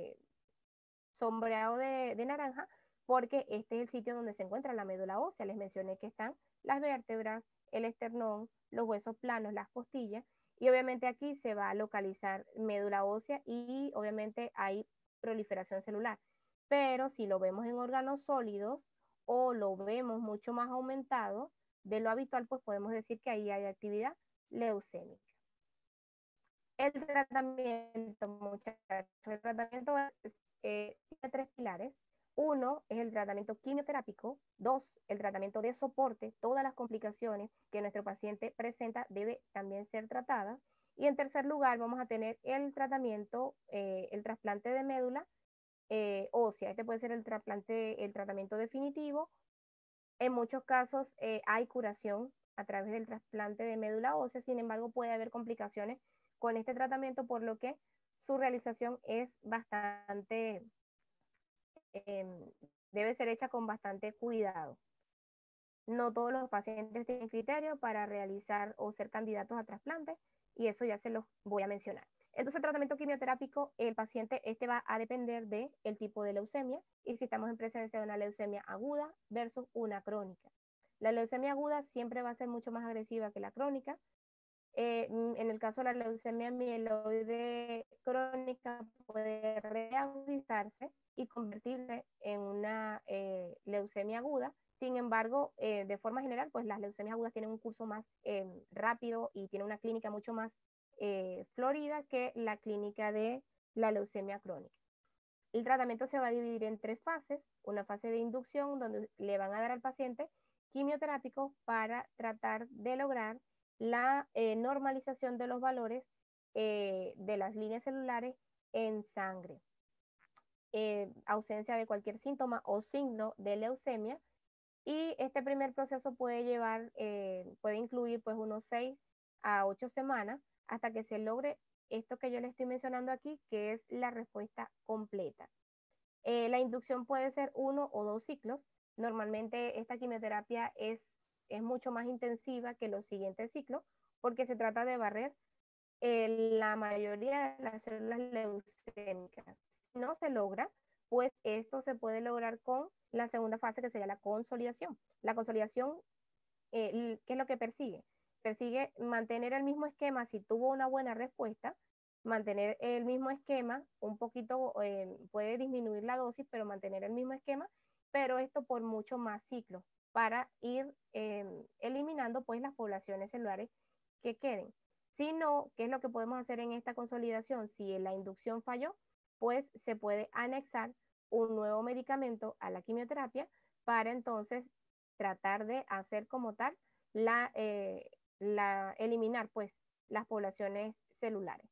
sombreado de naranja, porque este es el sitio donde se encuentra la médula ósea. Les mencioné que están las vértebras, el esternón, los huesos planos, las costillas, y obviamente aquí se va a localizar médula ósea y obviamente hay proliferación celular. Pero si lo vemos en órganos sólidos o lo vemos mucho más aumentado de lo habitual, pues podemos decir que ahí hay actividad leucémica. El tratamiento, muchachos, el tratamiento tiene tres pilares. Uno es el tratamiento quimioterápico. Dos, el tratamiento de soporte. Todas las complicaciones que nuestro paciente presenta debe también ser tratadas. Y en tercer lugar, vamos a tener el tratamiento, el trasplante de médula ósea. Este puede ser el tratamiento definitivo. En muchos casos hay curación a través del trasplante de médula ósea, sin embargo puede haber complicaciones con este tratamiento, por lo que su realización es bastante, debe ser hecha con bastante cuidado. No todos los pacientes tienen criterio para realizar o ser candidatos a trasplante y eso ya se los voy a mencionar. Entonces, el tratamiento quimioterápico, el paciente, va a depender del tipo de leucemia y si estamos en presencia de una leucemia aguda versus una crónica. La leucemia aguda siempre va a ser mucho más agresiva que la crónica. En el caso de la leucemia mieloide crónica puede reagudizarse y convertirse en una leucemia aguda. Sin embargo, de forma general, pues las leucemias agudas tienen un curso más rápido y tienen una clínica mucho más florida que la clínica de la leucemia crónica. El tratamiento se va a dividir en 3 fases. Una fase de inducción donde le van a dar al paciente quimioterápico para tratar de lograr la normalización de los valores de las líneas celulares en sangre. Ausencia de cualquier síntoma o signo de leucemia. Y este primer proceso puede llevar, puede incluir pues unos 6 a 8 semanas hasta que se logre esto que yo le estoy mencionando aquí, que es la respuesta completa. La inducción puede ser 1 o 2 ciclos. Normalmente esta quimioterapia es mucho más intensiva que los siguientes ciclos porque se trata de barrer la mayoría de las células leucémicas. Si no se logra, pues esto se puede lograr con la segunda fase que sería la consolidación. La consolidación, ¿qué es lo que persigue? Persigue mantener el mismo esquema si tuvo una buena respuesta, mantener el mismo esquema, un poquito puede disminuir la dosis, pero mantener el mismo esquema, pero esto por mucho más ciclos para ir eliminando pues las poblaciones celulares que queden. Si no, ¿qué es lo que podemos hacer en esta consolidación? Si la inducción falló, pues se puede anexar un nuevo medicamento a la quimioterapia para entonces tratar de hacer como tal eliminar pues las poblaciones celulares.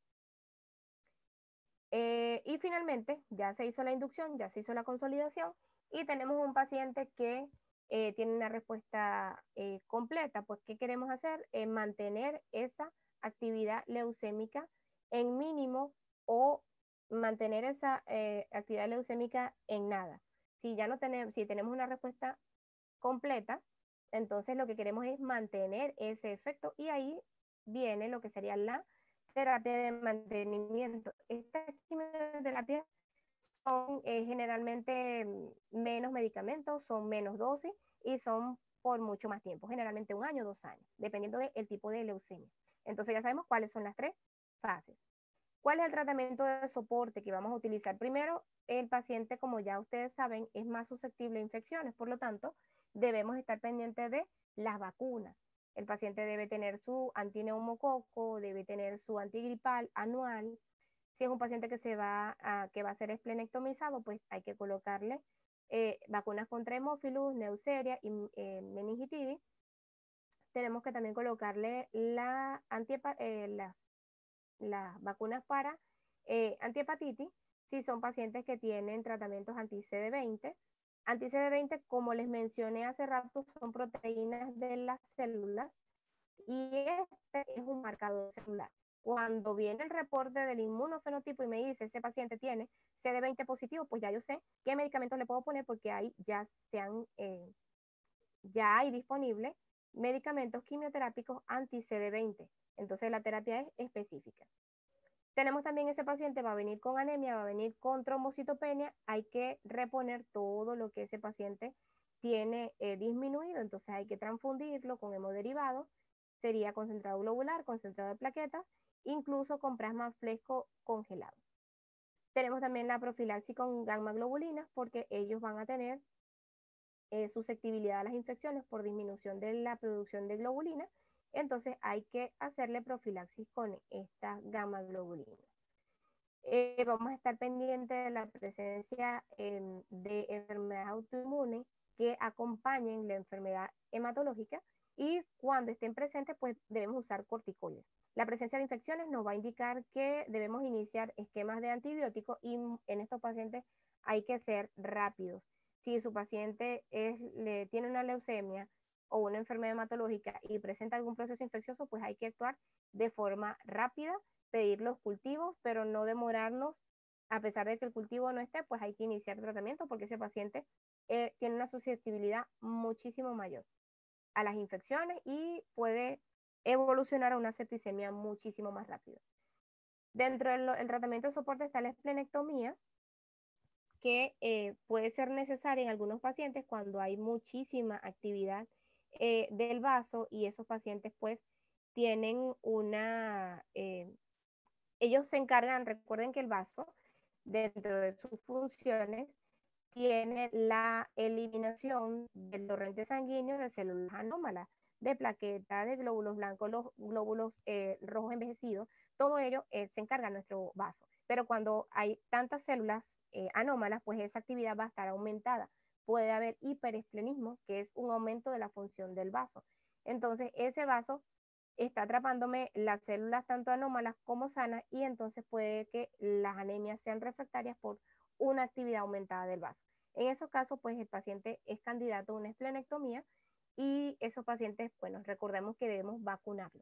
Y finalmente ya se hizo la inducción, ya se hizo la consolidación y tenemos un paciente que tiene una respuesta completa. Pues, ¿qué queremos hacer? Mantener esa actividad leucémica en mínimo o mantener esa actividad leucémica en nada. Si ya no tenemos, si tenemos una respuesta completa, entonces lo que queremos es mantener ese efecto y ahí viene lo que sería la terapia de mantenimiento. Estas quimioterapias son generalmente menos medicamentos, son menos dosis y son por mucho más tiempo, generalmente 1 año, 2 años, dependiendo del tipo de leucemia. Entonces ya sabemos cuáles son las 3 fases. ¿Cuál es el tratamiento de soporte que vamos a utilizar? Primero, el paciente, como ya ustedes saben, es más susceptible a infecciones, por lo tanto, debemos estar pendientes de las vacunas. El paciente debe tener su antineumococo, debe tener su antigripal anual. Si es un paciente que que va a ser esplenectomizado, pues hay que colocarle vacunas contra hemófilus, Neusseria y meningitis. Tenemos que también colocarle las vacunas para antihepatitis si son pacientes que tienen tratamientos anti-CD20. Anti-CD20, como les mencioné hace rato, son proteínas de las células y este es un marcador celular. Cuando viene el reporte del inmunofenotipo y me dice ese paciente tiene CD20 positivo, pues ya yo sé qué medicamentos le puedo poner porque ahí ya hay disponibles medicamentos quimioterápicos anti-CD20. Entonces la terapia es específica. Tenemos también ese paciente, va a venir con anemia, va a venir con trombocitopenia, hay que reponer todo lo que ese paciente tiene disminuido, entonces hay que transfundirlo con hemoderivados, sería concentrado globular, concentrado de plaquetas, incluso con plasma fresco congelado. Tenemos también la profilaxis con gamma globulinas porque ellos van a tener susceptibilidad a las infecciones por disminución de la producción de globulina, entonces hay que hacerle profilaxis con esta gamma globulina. Vamos a estar pendientes de la presencia de enfermedades autoinmunes que acompañen la enfermedad hematológica y cuando estén presentes, pues debemos usar corticoides. La presencia de infecciones nos va a indicar que debemos iniciar esquemas de antibióticos y en estos pacientes hay que ser rápidos. Si su paciente tiene una leucemia o una enfermedad hematológica y presenta algún proceso infeccioso, pues hay que actuar de forma rápida, pedir los cultivos, pero no demorarnos, a pesar de que el cultivo no esté, pues hay que iniciar tratamiento porque ese paciente tiene una susceptibilidad muchísimo mayor a las infecciones y puede evolucionar a una septicemia muchísimo más rápido. Dentro del tratamiento de soporte está la esplenectomía, que puede ser necesaria en algunos pacientes cuando hay muchísima actividad del vaso y esos pacientes pues tienen ellos se encargan, recuerden que el vaso dentro de sus funciones tiene la eliminación del torrente sanguíneo de células anómalas, de plaquetas, de glóbulos blancos, los glóbulos rojos envejecidos, todo ello se encarga nuestro vaso. pero cuando hay tantas células anómalas, pues esa actividad va a estar aumentada. Puede haber hiperesplenismo, que es un aumento de la función del vaso. Entonces, ese vaso está atrapándome las células tanto anómalas como sanas y entonces puede que las anemias sean refractarias por una actividad aumentada del vaso. En esos casos, pues el paciente es candidato a una esplenectomía y esos pacientes, bueno, recordemos que debemos vacunarlos.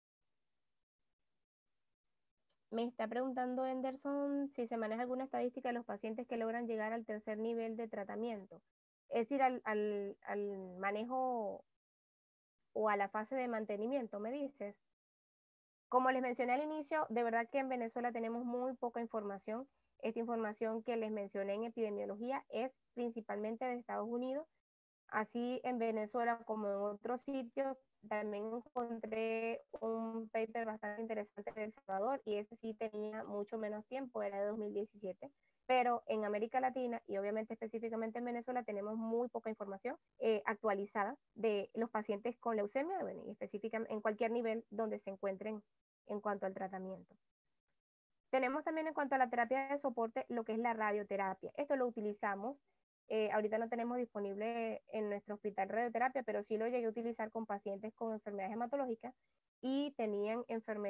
Me está preguntando Anderson si se maneja alguna estadística de los pacientes que logran llegar al tercer nivel de tratamiento, es decir, al manejo o a la fase de mantenimiento, me dices. Como les mencioné al inicio, de verdad que en Venezuela tenemos muy poca información. Esta información que les mencioné en epidemiología es principalmente de Estados Unidos. Así en Venezuela como en otros sitios, también encontré un paper bastante interesante de El Salvador y ese sí tenía mucho menos tiempo, era de 2017. Pero en América Latina y obviamente específicamente en Venezuela tenemos muy poca información actualizada de los pacientes con leucemia, bueno, y específicamente en cualquier nivel donde se encuentren en cuanto al tratamiento. Tenemos también en cuanto a la terapia de soporte lo que es la radioterapia. Esto lo utilizamos, ahorita no tenemos disponible en nuestro hospital radioterapia, pero sí lo llegué a utilizar con pacientes con enfermedades hematológicas y tenían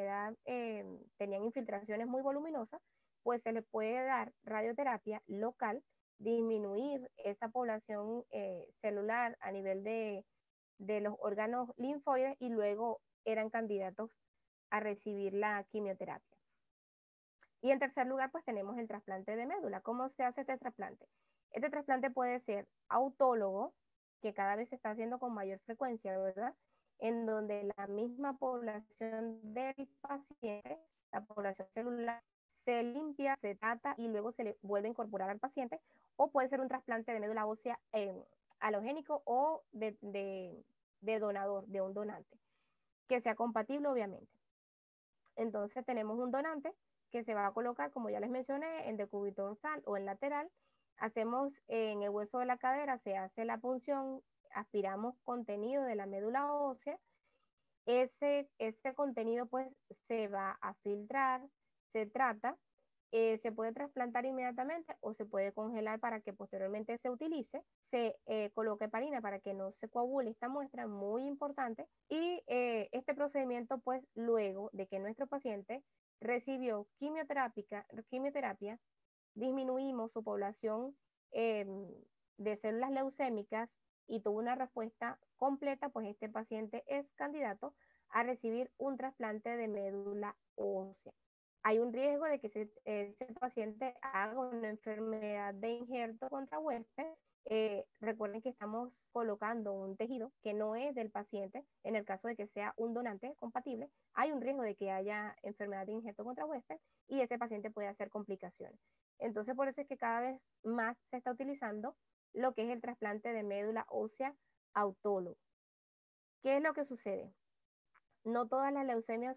tenían infiltraciones muy voluminosas, pues se le puede dar radioterapia local, disminuir esa población celular a nivel de los órganos linfoides y luego eran candidatos a recibir la quimioterapia. Y en tercer lugar, pues tenemos el trasplante de médula. ¿Cómo se hace este trasplante? Este trasplante puede ser autólogo, que cada vez se está haciendo con mayor frecuencia, ¿verdad? En donde la misma población del paciente, la población celular, se limpia, se trata y luego se le vuelve a incorporar al paciente. O puede ser un trasplante de médula ósea halogénico o de donador, de un donante, que sea compatible, obviamente. Entonces tenemos un donante que se va a colocar, como ya les mencioné, en decúbito dorsal o en lateral. Hacemos en el hueso de la cadera, se hace la punción, aspiramos contenido de la médula ósea. Ese contenido pues se va a filtrar, se trata, se puede trasplantar inmediatamente o se puede congelar para que posteriormente se utilice. Se coloca heparina para que no se coagule esta muestra, muy importante. Y este procedimiento pues luego de que nuestro paciente recibió quimioterapia, disminuimos su población eh, de células leucémicas y tuvo una respuesta completa, pues este paciente es candidato a recibir un trasplante de médula ósea. Hay un riesgo de que ese paciente haga una enfermedad de injerto contra huésped. Recuerden que estamos colocando un tejido que no es del paciente. En el caso de que sea un donante compatible, hay un riesgo de que haya enfermedad de injerto contra huésped y ese paciente puede hacer complicaciones. Entonces, por eso es que cada vez más se está utilizando lo que es el trasplante de médula ósea autólogo. ¿Qué es lo que sucede? No todas las leucemias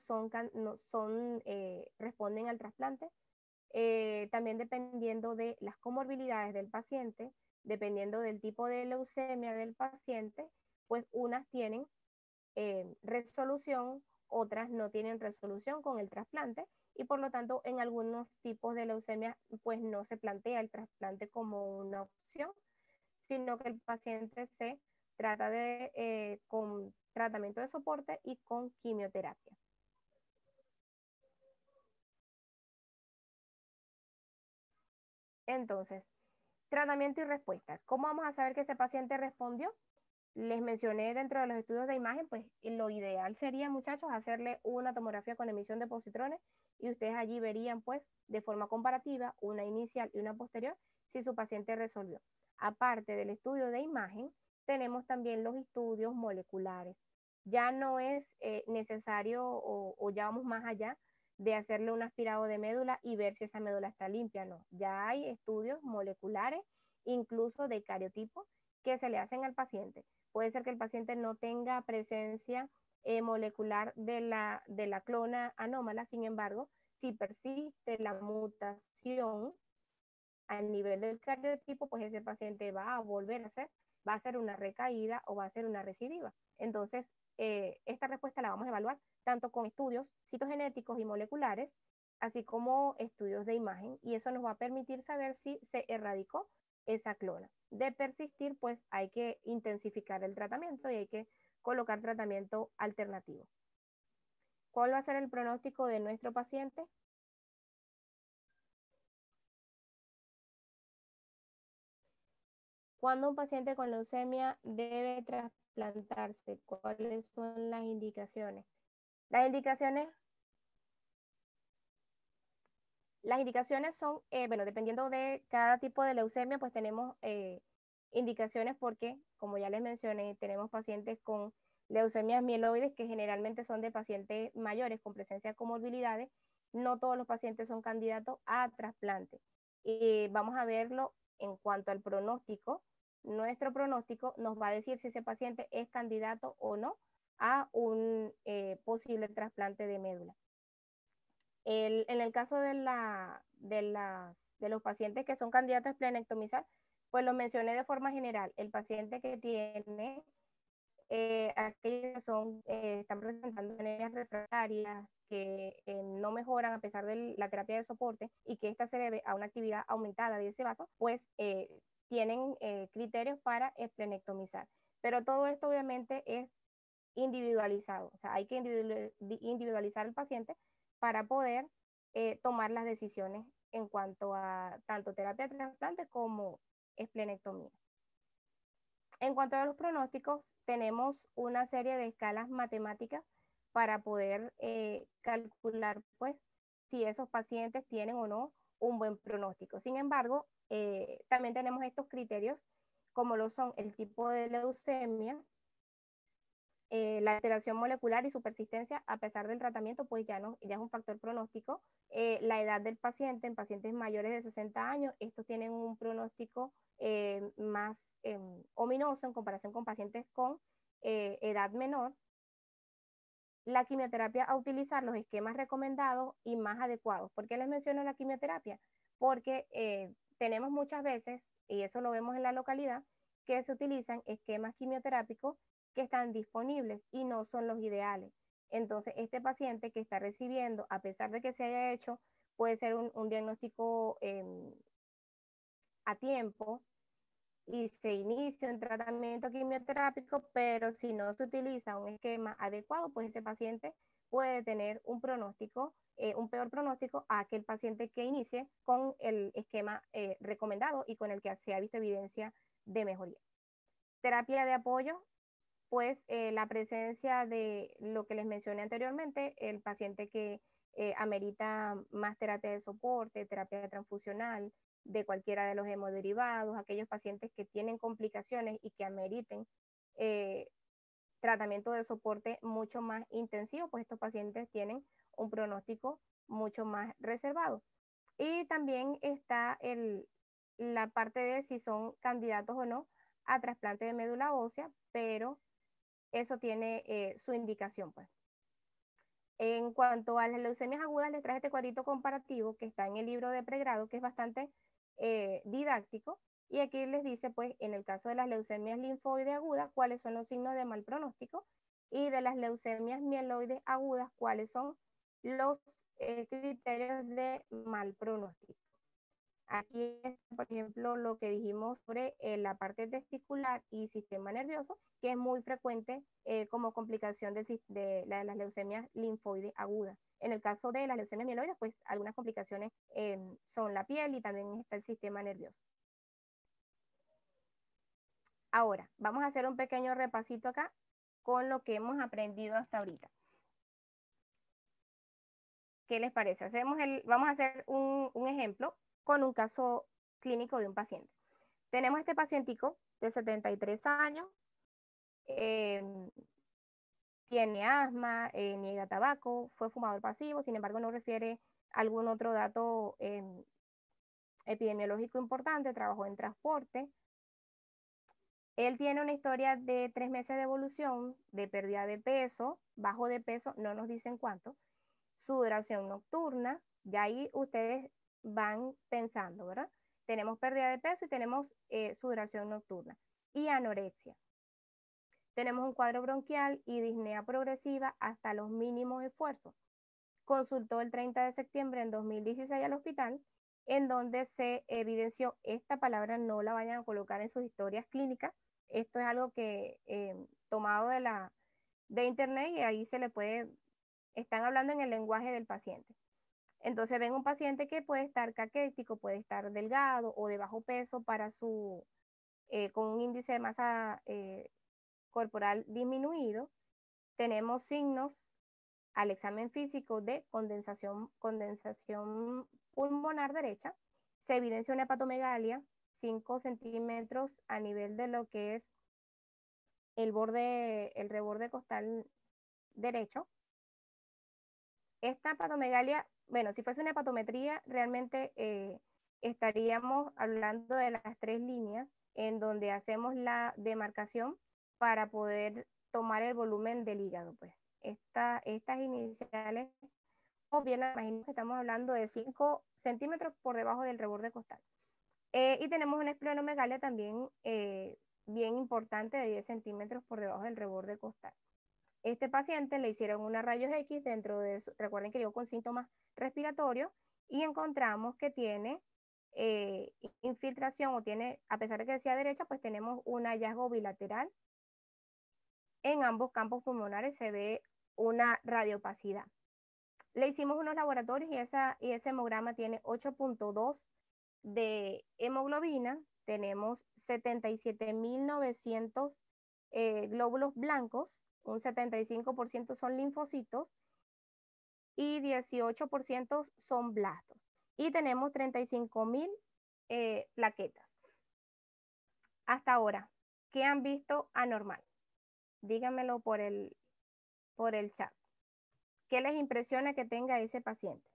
responden al trasplante. También dependiendo de las comorbilidades del paciente, dependiendo del tipo de leucemia del paciente, pues unas tienen resolución, otras no tienen resolución con el trasplante y por lo tanto en algunos tipos de leucemia pues no se plantea el trasplante como una opción, sino que el paciente se trata con tratamiento de soporte y con quimioterapia. Entonces, tratamiento y respuesta. ¿Cómo vamos a saber que ese paciente respondió? Les mencioné dentro de los estudios de imagen, pues lo ideal sería, muchachos, hacerle una tomografía con emisión de positrones y ustedes allí verían, pues, de forma comparativa, una inicial y una posterior, si su paciente resolvió. Aparte del estudio de imagen, tenemos también los estudios moleculares. Ya no es necesario o ya vamos más allá de hacerle un aspirado de médula y ver si esa médula está limpia, no. Ya hay estudios moleculares, incluso de cariotipo, que se le hacen al paciente. Puede ser que el paciente no tenga presencia molecular de la clona anómala, sin embargo, si persiste la mutación a nivel del cariotipo, pues ese paciente va a volver a hacer, va a ser una recaída o va a ser una recidiva. Entonces, esta respuesta la vamos a evaluar tanto con estudios citogenéticos y moleculares así como estudios de imagen, y eso nos va a permitir saber si se erradicó esa clona. De persistir, pues hay que intensificar el tratamiento y hay que colocar tratamiento alternativo. ¿Cuál va a ser el pronóstico de nuestro paciente? ¿Cuándo un paciente con leucemia debe trasplantarse? ¿Cuáles son las indicaciones? Las indicaciones, las indicaciones son, bueno, dependiendo de cada tipo de leucemia, pues tenemos indicaciones porque, como ya les mencioné, tenemos pacientes con leucemias mieloides que generalmente son de pacientes mayores con presencia de comorbilidades. No todos los pacientes son candidatos a trasplante. Y vamos a verlo en cuanto al pronóstico. Nuestro pronóstico nos va a decir si ese paciente es candidato o no a un posible trasplante de médula. En el caso de los pacientes que son candidatos a esplenectomizar, pues lo mencioné de forma general. El paciente que tiene aquellos que están presentando anemias refractarias, que no mejoran a pesar de la terapia de soporte y que esta se debe a una actividad aumentada de ese vaso, pues tienen criterios para esplenectomizar. Pero todo esto obviamente es individualizado, o sea, hay que individualizar al paciente para poder tomar las decisiones en cuanto a tanto terapia de trasplante como esplenectomía. En cuanto a los pronósticos, tenemos una serie de escalas matemáticas para poder calcular, pues, si esos pacientes tienen o no un buen pronóstico. Sin embargo, también tenemos estos criterios, como lo son el tipo de leucemia, la alteración molecular y su persistencia a pesar del tratamiento, pues ya es un factor pronóstico. La edad del paciente, en pacientes mayores de 60 años, estos tienen un pronóstico más ominoso en comparación con pacientes con edad menor. La quimioterapia a utilizar, los esquemas recomendados y más adecuados. ¿Por qué les menciono la quimioterapia? Porque tenemos muchas veces, y eso lo vemos en la localidad, que se utilizan esquemas quimioterápicos que están disponibles y no son los ideales. Entonces, este paciente que está recibiendo, a pesar de que se haya hecho, puede ser un diagnóstico a tiempo y se inicia un tratamiento quimioterápico, pero si no se utiliza un esquema adecuado, pues ese paciente puede tener un pronóstico, un peor pronóstico a aquel paciente que inicie con el esquema recomendado y con el que se ha visto evidencia de mejoría. Terapia de apoyo, pues la presencia de lo que les mencioné anteriormente, el paciente que amerita más terapia de soporte, terapia transfusional, de cualquiera de los hemoderivados, aquellos pacientes que tienen complicaciones y que ameriten eh, tratamiento de soporte mucho más intensivo, pues estos pacientes tienen un pronóstico mucho más reservado. Y también está la parte de si son candidatos o no a trasplante de médula ósea, pero eso tiene su indicación, pues. En cuanto a las leucemias agudas, les traje este cuadrito comparativo que está en el libro de pregrado, que es bastante didáctico. Y aquí les dice, pues, en el caso de las leucemias linfoides agudas, cuáles son los signos de mal pronóstico. Y de las leucemias mieloides agudas, cuáles son los criterios de mal pronóstico. Aquí está, por ejemplo, lo que dijimos sobre la parte testicular y sistema nervioso, que es muy frecuente como complicación de las leucemias linfoides agudas. En el caso de las leucemias mieloides, pues algunas complicaciones son la piel y también está el sistema nervioso. Ahora, vamos a hacer un pequeño repasito acá con lo que hemos aprendido hasta ahorita. ¿Qué les parece? Vamos a hacer un ejemplo con un caso clínico de un paciente. Tenemos este pacientico de 73 años, tiene asma, niega tabaco, fue fumador pasivo, sin embargo no refiere algún otro dato epidemiológico importante, trabajó en transporte. Él tiene una historia de 3 meses de evolución, de pérdida de peso, bajo de peso, no nos dicen cuánto, sudoración nocturna, ya ahí ustedes van pensando, ¿verdad? Tenemos pérdida de peso y tenemos sudoración nocturna y anorexia. Tenemos un cuadro bronquial y disnea progresiva hasta los mínimos esfuerzos. consultó el 30 de septiembre en 2016 al hospital, en donde se evidenció esta palabra, no la vayan a colocar en sus historias clínicas. Esto es algo que tomado de internet y ahí se le puede, están hablando en el lenguaje del paciente. Entonces ven un paciente que puede estar caquético, puede estar delgado o de bajo peso con un índice de masa corporal disminuido. Tenemos signos al examen físico de condensación pulmonar derecha. Se evidencia una hepatomegalia, 5 centímetros a nivel de lo que es el reborde costal derecho. Esta hepatomegalia, bueno, si fuese una hepatometría, realmente estaríamos hablando de las 3 líneas en donde hacemos la demarcación para poder tomar el volumen del hígado. Pues estas iniciales, o bien, imagino que estamos hablando de 5 centímetros por debajo del reborde costal. Y tenemos una esplenomegalia también bien importante de 10 centímetros por debajo del reborde costal. Este paciente le hicieron una rayos X recuerden que llegó con síntomas respiratorios y encontramos que tiene infiltración o tiene, a pesar de que decía derecha, pues tenemos un hallazgo bilateral. En ambos campos pulmonares se ve una radiopacidad. Le hicimos unos laboratorios y ese hemograma tiene 8.2 de hemoglobina, tenemos 77.900 glóbulos blancos, un 75% son linfocitos y 18% son blastos. Y tenemos 35.000 plaquetas. Hasta ahora, ¿qué han visto anormal? Díganmelo por el chat. ¿Qué les impresiona que tenga ese paciente?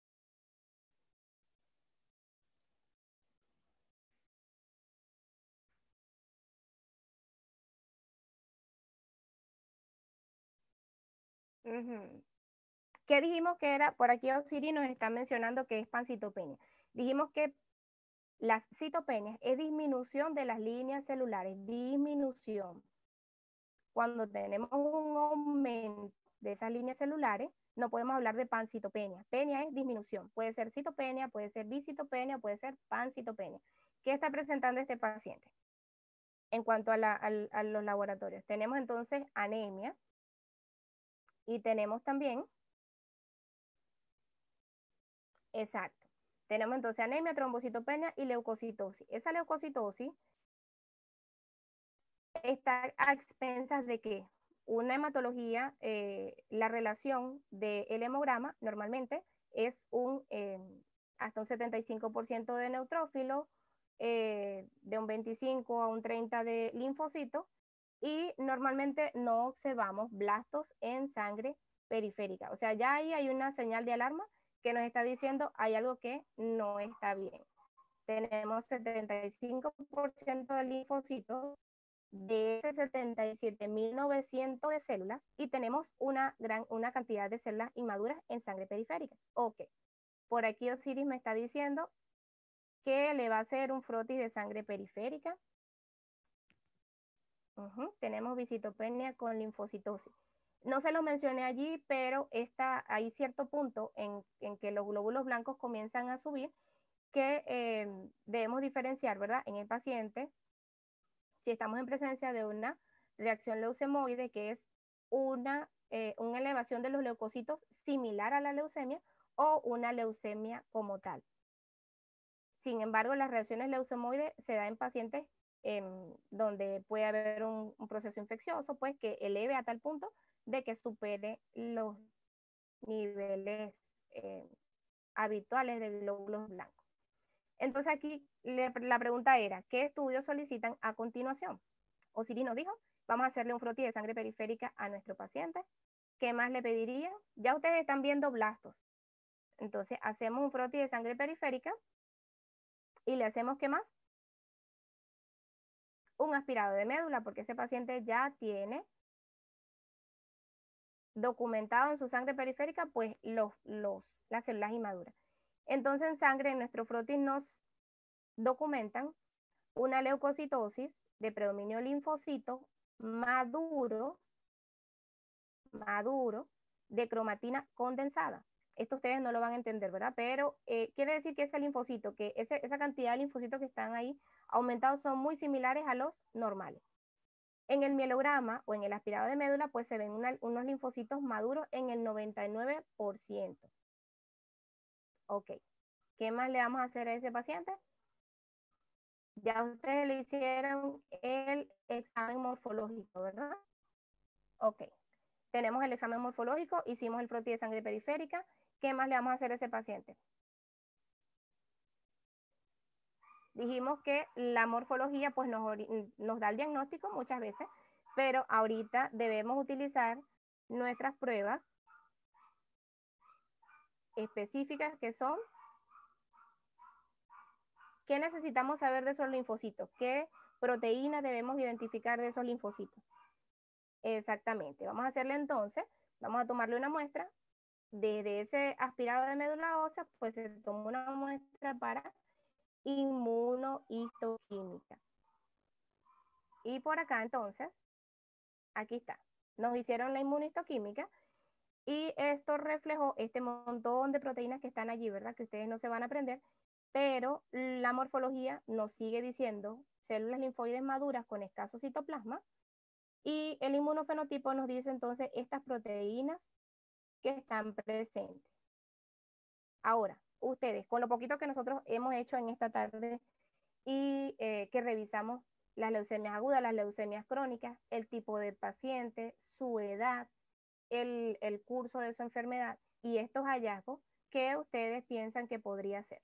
¿Qué dijimos que era? Por aquí Osiris nos está mencionando que es pancitopenia. Dijimos que las citopenias es disminución de las líneas celulares, disminución. Cuando tenemos un aumento de esas líneas celulares, no podemos hablar de pancitopenia. Penia es disminución. Puede ser citopenia, puede ser bicitopenia, puede ser pancitopenia. ¿Qué está presentando este paciente? En cuanto a los laboratorios, tenemos entonces anemia y tenemos también, exacto, tenemos entonces anemia, trombocitopenia y leucocitosis. Esa leucocitosis está a expensas de que una hematología, la relación del hemograma normalmente es hasta un 75% de neutrófilo, de un 25 a un 30 de linfocitos, y normalmente no observamos blastos en sangre periférica. O sea, ya ahí hay una señal de alarma que nos está diciendo hay algo que no está bien. Tenemos 75% de linfocitos de ese 77.900 de células y tenemos una cantidad de células inmaduras en sangre periférica. Ok, por aquí Osiris me está diciendo que le va a hacer un frotis de sangre periférica. Tenemos visitopenia con linfocitosis. No se lo mencioné allí, pero hay cierto punto en que los glóbulos blancos comienzan a subir que debemos diferenciar, ¿verdad? En el paciente, si estamos en presencia de una reacción leucemoide, que es una elevación de los leucocitos similar a la leucemia, o una leucemia como tal. Sin embargo, las reacciones leucemoides se dan en pacientes donde puede haber un proceso infeccioso, pues que eleve a tal punto de que supere los niveles habituales de glóbulos blancos. Entonces aquí la pregunta era, ¿qué estudios solicitan a continuación? Osiris nos dijo, vamos a hacerle un frotis de sangre periférica a nuestro paciente. ¿Qué más le pediría? Ya ustedes están viendo blastos. Entonces hacemos un frotis de sangre periférica y le hacemos, ¿qué más? Un aspirado de médula, porque ese paciente ya tiene documentado en su sangre periférica pues las células inmaduras. Entonces en sangre, en nuestro frotis nos documentan una leucocitosis de predominio linfocito maduro de cromatina condensada. Esto ustedes no lo van a entender, ¿verdad? Pero quiere decir que ese linfocito, que esa cantidad de linfocitos que están ahí aumentados son muy similares a los normales. En el mielograma o en el aspirado de médula, pues se ven unos linfocitos maduros en el 99%. Ok. ¿Qué más le vamos a hacer a ese paciente? Ya ustedes le hicieron el examen morfológico, ¿verdad? Ok. Tenemos el examen morfológico, hicimos el frotí de sangre periférica. ¿Qué más le vamos a hacer a ese paciente? Dijimos que la morfología pues nos da el diagnóstico muchas veces, pero ahorita debemos utilizar nuestras pruebas específicas que son, ¿qué necesitamos saber de esos linfocitos? ¿Qué proteínas debemos identificar de esos linfocitos? Exactamente. Vamos a hacerle entonces, vamos a tomarle una muestra. Desde ese aspirado de médula ósea, pues se toma una muestra para inmunohistoquímica. Y por acá entonces, aquí está. Nos hicieron la inmunohistoquímica y esto reflejó este montón de proteínas que están allí, ¿verdad? Que ustedes no se van a aprender, pero la morfología nos sigue diciendo células linfoides maduras con escaso citoplasma y el inmunofenotipo nos dice entonces estas proteínas que están presentes. Ahora, ustedes, con lo poquito que nosotros hemos hecho en esta tarde y que revisamos las leucemias agudas, las leucemias crónicas, el tipo de paciente, su edad, el curso de su enfermedad y estos hallazgos, ¿qué ustedes piensan que podría ser?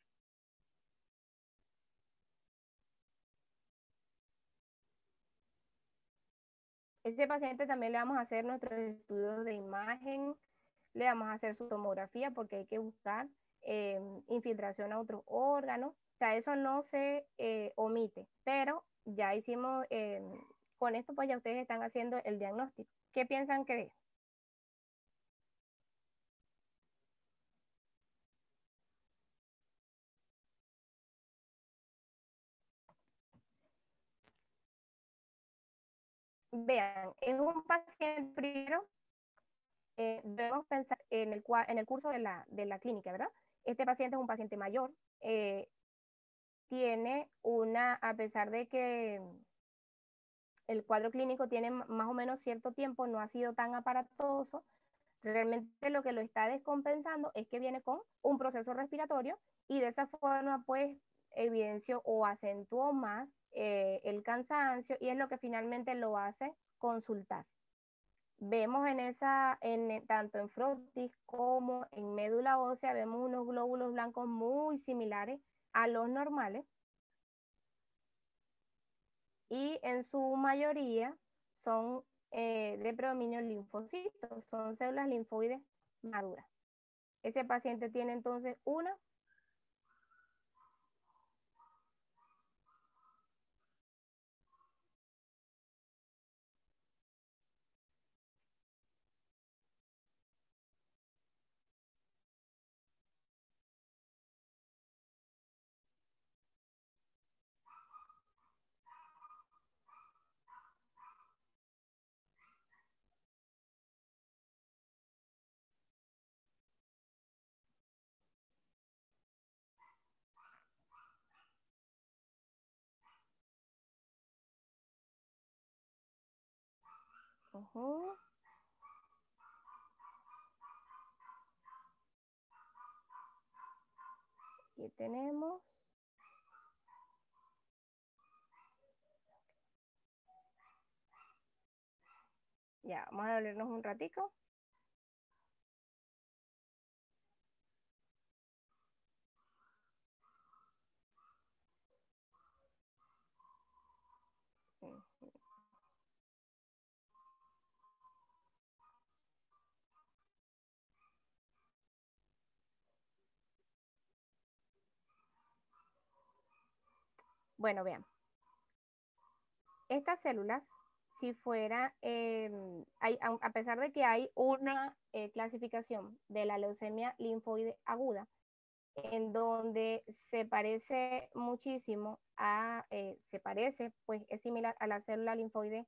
Este paciente también le vamos a hacer nuestros estudios de imagen, le vamos a hacer su tomografía porque hay que buscar infiltración a otros órganos. O sea, eso no se omite, pero ya hicimos, con esto pues ya ustedes están haciendo el diagnóstico. ¿Qué piensan que es? Vean, es un paciente primero, debemos pensar en el curso de la clínica, ¿verdad? Este paciente es un paciente mayor, tiene a pesar de que el cuadro clínico tiene más o menos cierto tiempo, no ha sido tan aparatoso, realmente lo que lo está descompensando es que viene con un proceso respiratorio y de esa forma pues evidenció o acentuó más el cansancio y es lo que finalmente lo hace consultar. Vemos tanto en frotis como en médula ósea, vemos unos glóbulos blancos muy similares a los normales y en su mayoría son de predominio linfocitos, son células linfoides maduras. Ese paciente tiene entonces una. Aquí tenemos. Ya, vamos a dolernos un ratico. Bueno, vean. Estas células, si fuera, a pesar de que hay una clasificación de la leucemia linfoide aguda, en donde se parece muchísimo pues es similar a la célula linfoide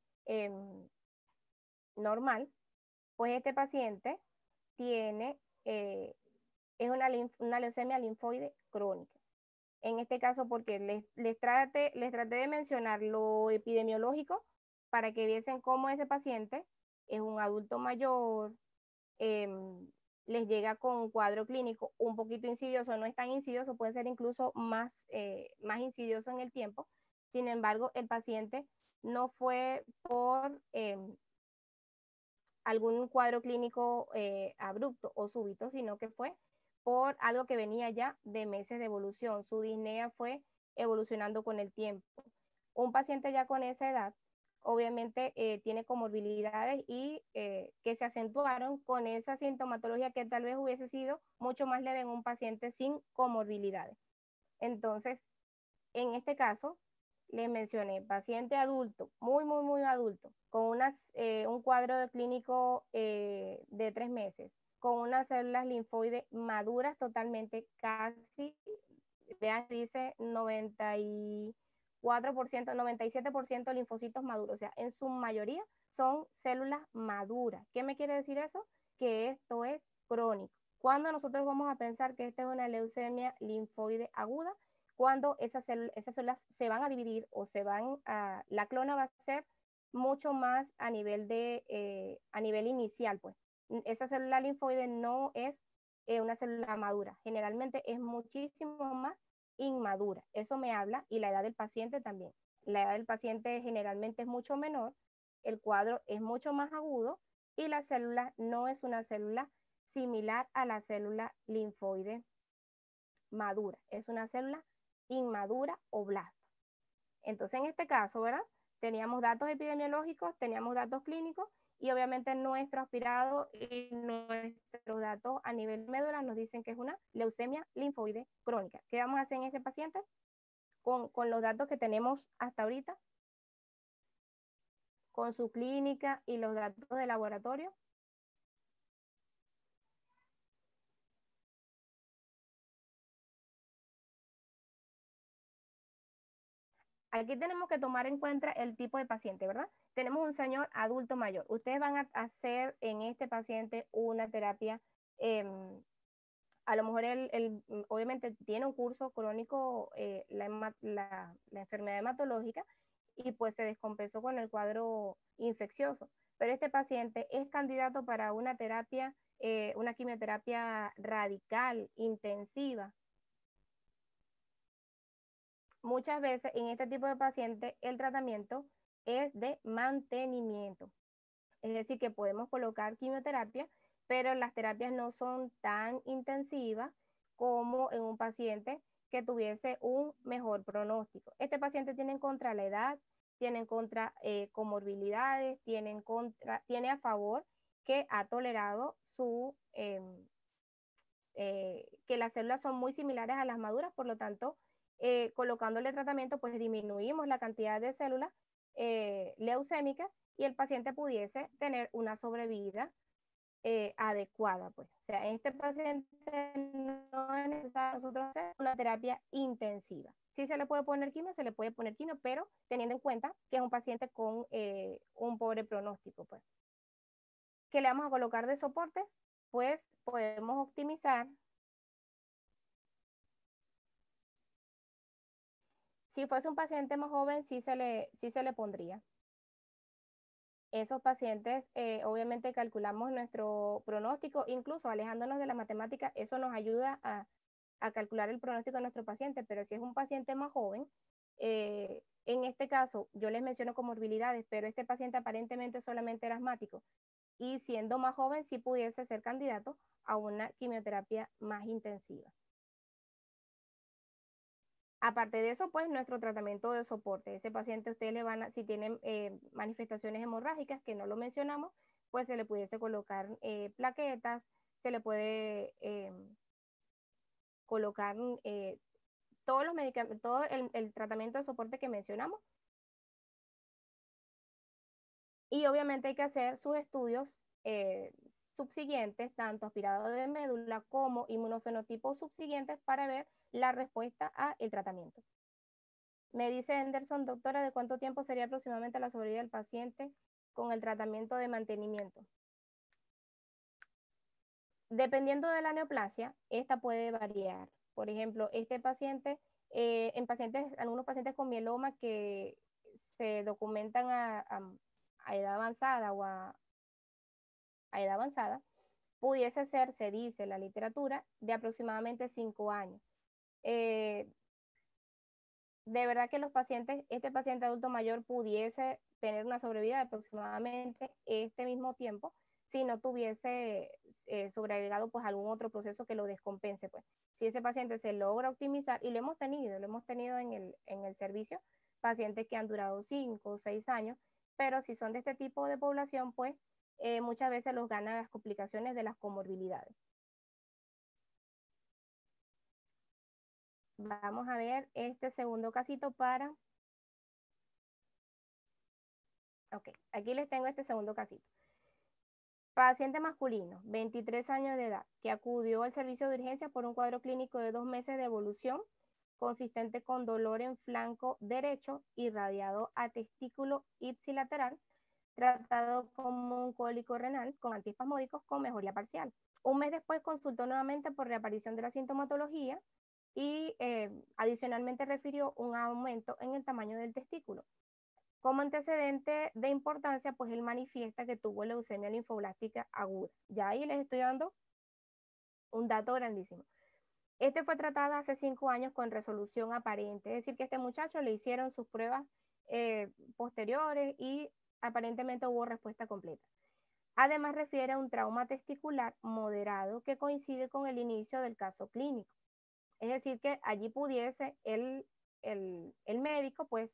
normal, pues este paciente tiene es una leucemia linfoide crónica. En este caso, porque les traté de mencionar lo epidemiológico para que viesen cómo ese paciente es un adulto mayor, les llega con un cuadro clínico un poquito insidioso, no es tan insidioso, puede ser incluso más insidioso en el tiempo. Sin embargo, el paciente no fue por algún cuadro clínico abrupto o súbito, sino que fue por algo que venía ya de meses de evolución. Su disnea fue evolucionando con el tiempo. Un paciente ya con esa edad, obviamente tiene comorbilidades y que se acentuaron con esa sintomatología que tal vez hubiese sido mucho más leve en un paciente sin comorbilidades. Entonces, en este caso, les mencioné paciente adulto, muy adulto, con un cuadro de clínico de 3 meses, con unas células linfoides maduras totalmente, casi, vean, dice 94%, 97% linfocitos maduros, o sea, en su mayoría son células maduras. ¿Qué me quiere decir eso? Que esto es crónico. ¿Cuándo nosotros vamos a pensar que esta es una leucemia linfoide aguda? Cuando esas células se van a dividir o la clona va a ser mucho más a nivel inicial, pues. Esa célula linfoide no es una célula madura, generalmente es muchísimo más inmadura. Eso me habla, y la edad del paciente también. La edad del paciente generalmente es mucho menor, el cuadro es mucho más agudo y la célula no es una célula similar a la célula linfoide madura, es una célula inmadura o blasta. Entonces, en este caso, ¿verdad? Teníamos datos epidemiológicos, teníamos datos clínicos y obviamente nuestro aspirado y nuestros datos a nivel médula nos dicen que es una leucemia linfoide crónica. ¿Qué vamos a hacer en este paciente? Con los datos que tenemos hasta ahorita, con su clínica y los datos de laboratorio. Aquí tenemos que tomar en cuenta el tipo de paciente, ¿verdad? Tenemos un señor adulto mayor. Ustedes van a hacer en este paciente una terapia, a lo mejor obviamente tiene un curso crónico, la enfermedad hematológica, y pues se descompensó con el cuadro infeccioso. Pero este paciente es candidato para una terapia, una quimioterapia radical, intensiva. Muchas veces en este tipo de pacientes el tratamiento es de mantenimiento. Es decir, que podemos colocar quimioterapia, pero las terapias no son tan intensivas como en un paciente que tuviese un mejor pronóstico. Este paciente tiene en contra la edad, tiene en contra comorbilidades, tiene a favor que ha tolerado que las células son muy similares a las maduras, por lo tanto, colocándole tratamiento, pues disminuimos la cantidad de células leucémicas y el paciente pudiese tener una sobrevida adecuada, pues. O sea, en este paciente no es necesario nosotros hacer una terapia intensiva. Sí se le puede poner quimio, se le puede poner quimio, pero teniendo en cuenta que es un paciente con un pobre pronóstico, pues. ¿Qué le vamos a colocar de soporte? Pues podemos optimizar. Si fuese un paciente más joven, sí se le pondría. Esos pacientes, obviamente calculamos nuestro pronóstico, incluso alejándonos de la matemática, eso nos ayuda a calcular el pronóstico de nuestro paciente, pero si es un paciente más joven, en este caso yo les menciono comorbilidades, pero este paciente aparentemente solamente era asmático y siendo más joven sí pudiese ser candidato a una quimioterapia más intensiva. Aparte de eso, pues nuestro tratamiento de soporte. Ese paciente ustedes le van a, si tienen manifestaciones hemorrágicas, que no lo mencionamos, pues se le pudiese colocar plaquetas, se le puede colocar todos los medicamentos, todo el tratamiento de soporte que mencionamos. Y obviamente hay que hacer sus estudios subsiguientes, tanto aspirado de médula como inmunofenotipos subsiguientes para ver la respuesta al tratamiento. Me dice Henderson, doctora, ¿de cuánto tiempo sería aproximadamente la sobrevida del paciente con el tratamiento de mantenimiento? Dependiendo de la neoplasia, esta puede variar. Por ejemplo, este paciente, algunos pacientes con mieloma que se documentan a edad avanzada o a edad avanzada, pudiese ser, se dice en la literatura, de aproximadamente 5 años. De verdad que este paciente adulto mayor pudiese tener una sobrevida de aproximadamente este mismo tiempo si no tuviese sobreagregado pues algún otro proceso que lo descompense. Pues si ese paciente se logra optimizar, y lo hemos tenido en el servicio, pacientes que han durado 5 o 6 años, pero si son de este tipo de población, pues muchas veces los ganan las complicaciones de las comorbilidades. Vamos a ver este segundo casito para... Ok, aquí les tengo este segundo casito. Paciente masculino, 23 años de edad, que acudió al servicio de urgencia por un cuadro clínico de 2 meses de evolución, consistente con dolor en flanco derecho irradiado a testículo ipsilateral, tratado como un cólico renal con antiespasmódicos con mejoría parcial. Un mes después consultó nuevamente por reaparición de la sintomatología y adicionalmente refirió un aumento en el tamaño del testículo. Como antecedente de importancia, pues él manifiesta que tuvo leucemia linfoblástica aguda. Ya ahí les estoy dando un dato grandísimo. Este fue tratado hace 5 años con resolución aparente, es decir, que este muchacho le hicieron sus pruebas posteriores y aparentemente hubo respuesta completa. Además, refiere a un trauma testicular moderado que coincide con el inicio del caso clínico. Es decir, que allí pudiese el médico, pues,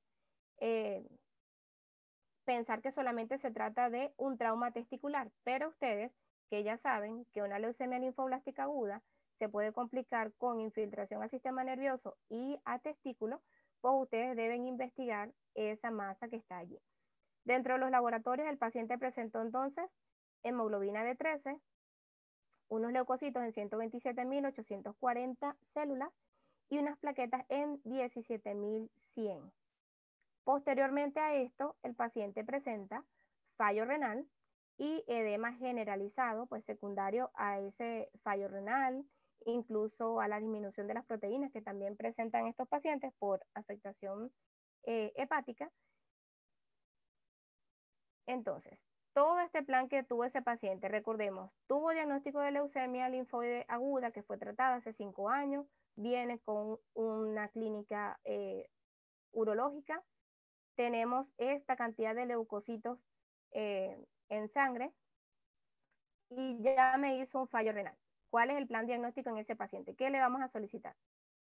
pensar que solamente se trata de un trauma testicular, pero ustedes que ya saben que una leucemia linfoblástica aguda se puede complicar con infiltración al sistema nervioso y a testículo, pues ustedes deben investigar esa masa que está allí. Dentro de los laboratorios, el paciente presentó entonces hemoglobina de 13, unos leucocitos en 127.840 células y unas plaquetas en 17.100. Posteriormente a esto, el paciente presenta fallo renal y edema generalizado, pues secundario a ese fallo renal, incluso a la disminución de las proteínas que también presentan estos pacientes por afectación hepática. Entonces, todo este plan que tuvo ese paciente, recordemos, tuvo diagnóstico de leucemia linfoide aguda que fue tratada hace 5 años, viene con una clínica urológica, tenemos esta cantidad de leucocitos en sangre y ya me hizo un fallo renal. ¿Cuál es el plan diagnóstico en ese paciente? ¿Qué le vamos a solicitar?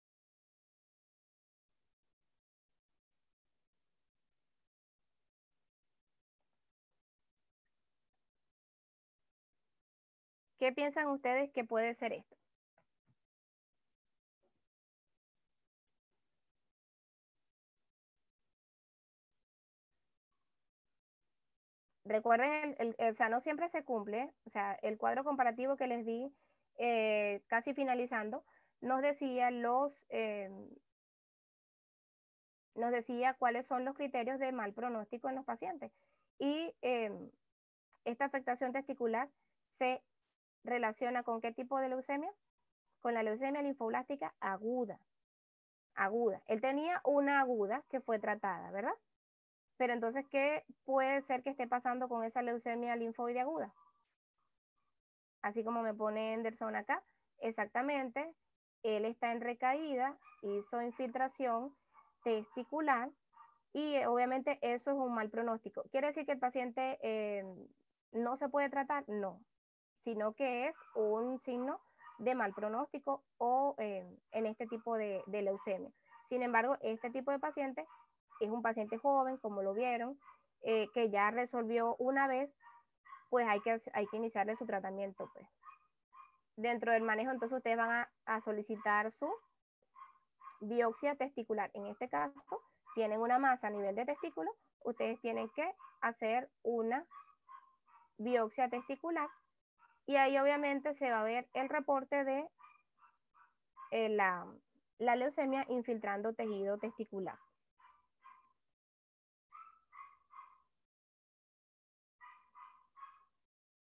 ¿Qué piensan ustedes que puede ser esto? Recuerden, o sea, no siempre se cumple, o sea, el cuadro comparativo que les di casi finalizando, nos decía nos decía cuáles son los criterios de mal pronóstico en los pacientes. Y esta afectación testicular se relaciona con qué tipo de leucemia? Con la leucemia linfoblástica aguda. Aguda. Él tenía una aguda que fue tratada, ¿verdad? Pero entonces, ¿qué puede ser que esté pasando con esa leucemia linfoide aguda? Así como me pone Anderson acá, exactamente, él está en recaída, hizo infiltración testicular y obviamente eso es un mal pronóstico. ¿Quiere decir que el paciente no se puede tratar? No, sino que es un signo de mal pronóstico o en este tipo de leucemia. Sin embargo, este tipo de paciente es un paciente joven, como lo vieron, que ya resolvió una vez, pues hay que iniciarle su tratamiento. Pues. Dentro del manejo, entonces ustedes van a solicitar su biopsia testicular. En este caso, tienen una masa a nivel de testículo, ustedes tienen que hacer una biopsia testicular y ahí obviamente se va a ver el reporte de la leucemia infiltrando tejido testicular.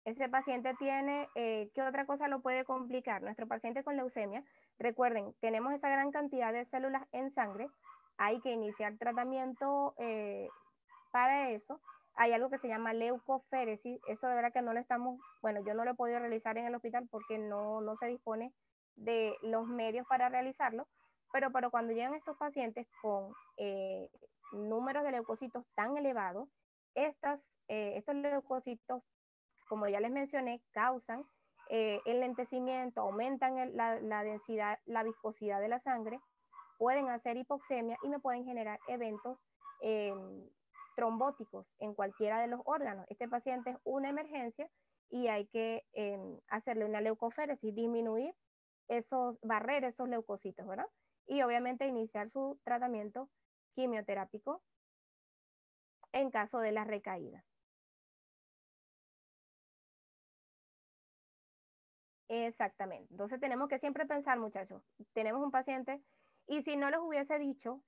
ese paciente tiene, ¿qué otra cosa lo puede complicar? Nuestro paciente con leucemia, recuerden, tenemos esa gran cantidad de células en sangre, hay que iniciar tratamiento para eso. Hay algo que se llama leucoféresis, eso de verdad que no lo estamos, bueno, yo no lo he podido realizar en el hospital porque no se dispone de los medios para realizarlo, pero cuando llegan estos pacientes con números de leucocitos tan elevados, estos leucocitos, como ya les mencioné, causan enlentecimiento, aumentan la densidad, la viscosidad de la sangre, pueden hacer hipoxemia y me pueden generar eventos trombóticos en cualquiera de los órganos. Este paciente es una emergencia y hay que hacerle una leucoféresis, disminuir barrer esos leucocitos, ¿verdad? Y obviamente iniciar su tratamiento quimioterápico en caso de las recaídas. Exactamente. Entonces tenemos que siempre pensar, muchachos, tenemos un paciente y si no les hubiese dicho,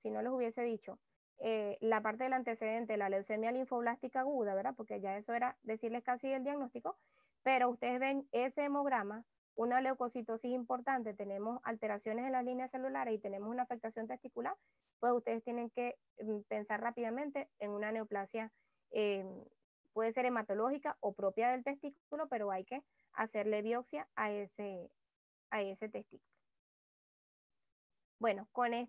la parte del antecedente, la leucemia linfoblástica aguda, ¿verdad? Porque ya eso era decirles casi el diagnóstico, pero ustedes ven ese hemograma, una leucocitosis importante, tenemos alteraciones en las líneas celulares y tenemos una afectación testicular, pues ustedes tienen que pensar rápidamente en una neoplasia, puede ser hematológica o propia del testículo, pero hay que hacerle biopsia a ese testículo. Bueno,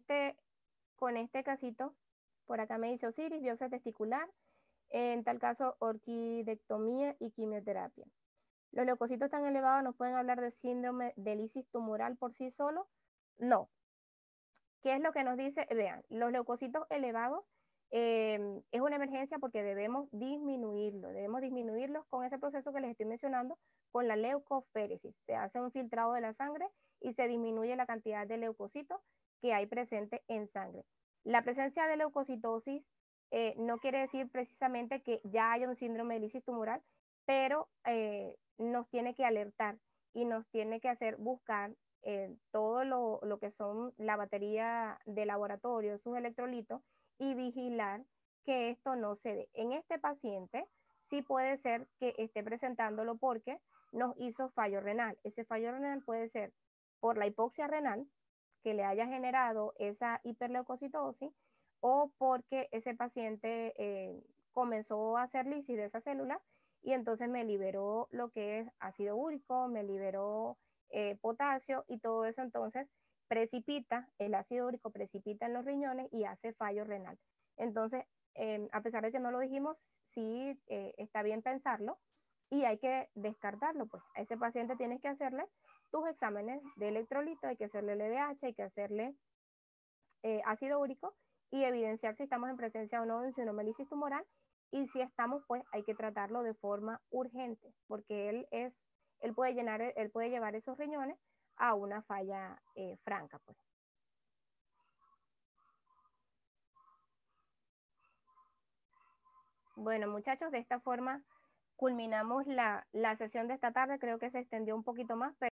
con este casito, por acá me dice Osiris, biopsia testicular, en tal caso orquidectomía y quimioterapia. ¿Los leucocitos tan elevados nos pueden hablar de síndrome de lisis tumoral por sí solo? No. ¿Qué es lo que nos dice? Vean, los leucocitos elevados es una emergencia porque debemos disminuirlos con ese proceso que les estoy mencionando, con la leucoféresis. Se hace un filtrado de la sangre y se disminuye la cantidad de leucocitos que hay presente en sangre. La presencia de leucocitosis no quiere decir precisamente que ya haya un síndrome de lisis tumoral, pero nos tiene que alertar y nos tiene que hacer buscar todo lo que son la batería de laboratorio, sus electrolitos, y vigilar que esto no se dé. En este paciente sí puede ser que esté presentándolo porque nos hizo fallo renal. Ese fallo renal puede ser por la hipoxia renal, que le haya generado esa hiperleucocitosis, o porque ese paciente comenzó a hacer lisis de esa célula y entonces me liberó lo que es ácido úrico, me liberó potasio y todo eso entonces precipita, el ácido úrico precipita en los riñones y hace fallo renal. Entonces, a pesar de que no lo dijimos, sí está bien pensarlo y hay que descartarlo, pues a ese paciente tienes que hacerle tus exámenes de electrolito, hay que hacerle LDH, hay que hacerle ácido úrico y evidenciar si estamos en presencia o no de un síndrome de lisis tumoral, y si estamos, pues hay que tratarlo de forma urgente, porque él puede llevar esos riñones a una falla franca, pues. Bueno, muchachos, de esta forma culminamos la sesión de esta tarde. Creo que se extendió un poquito más, pero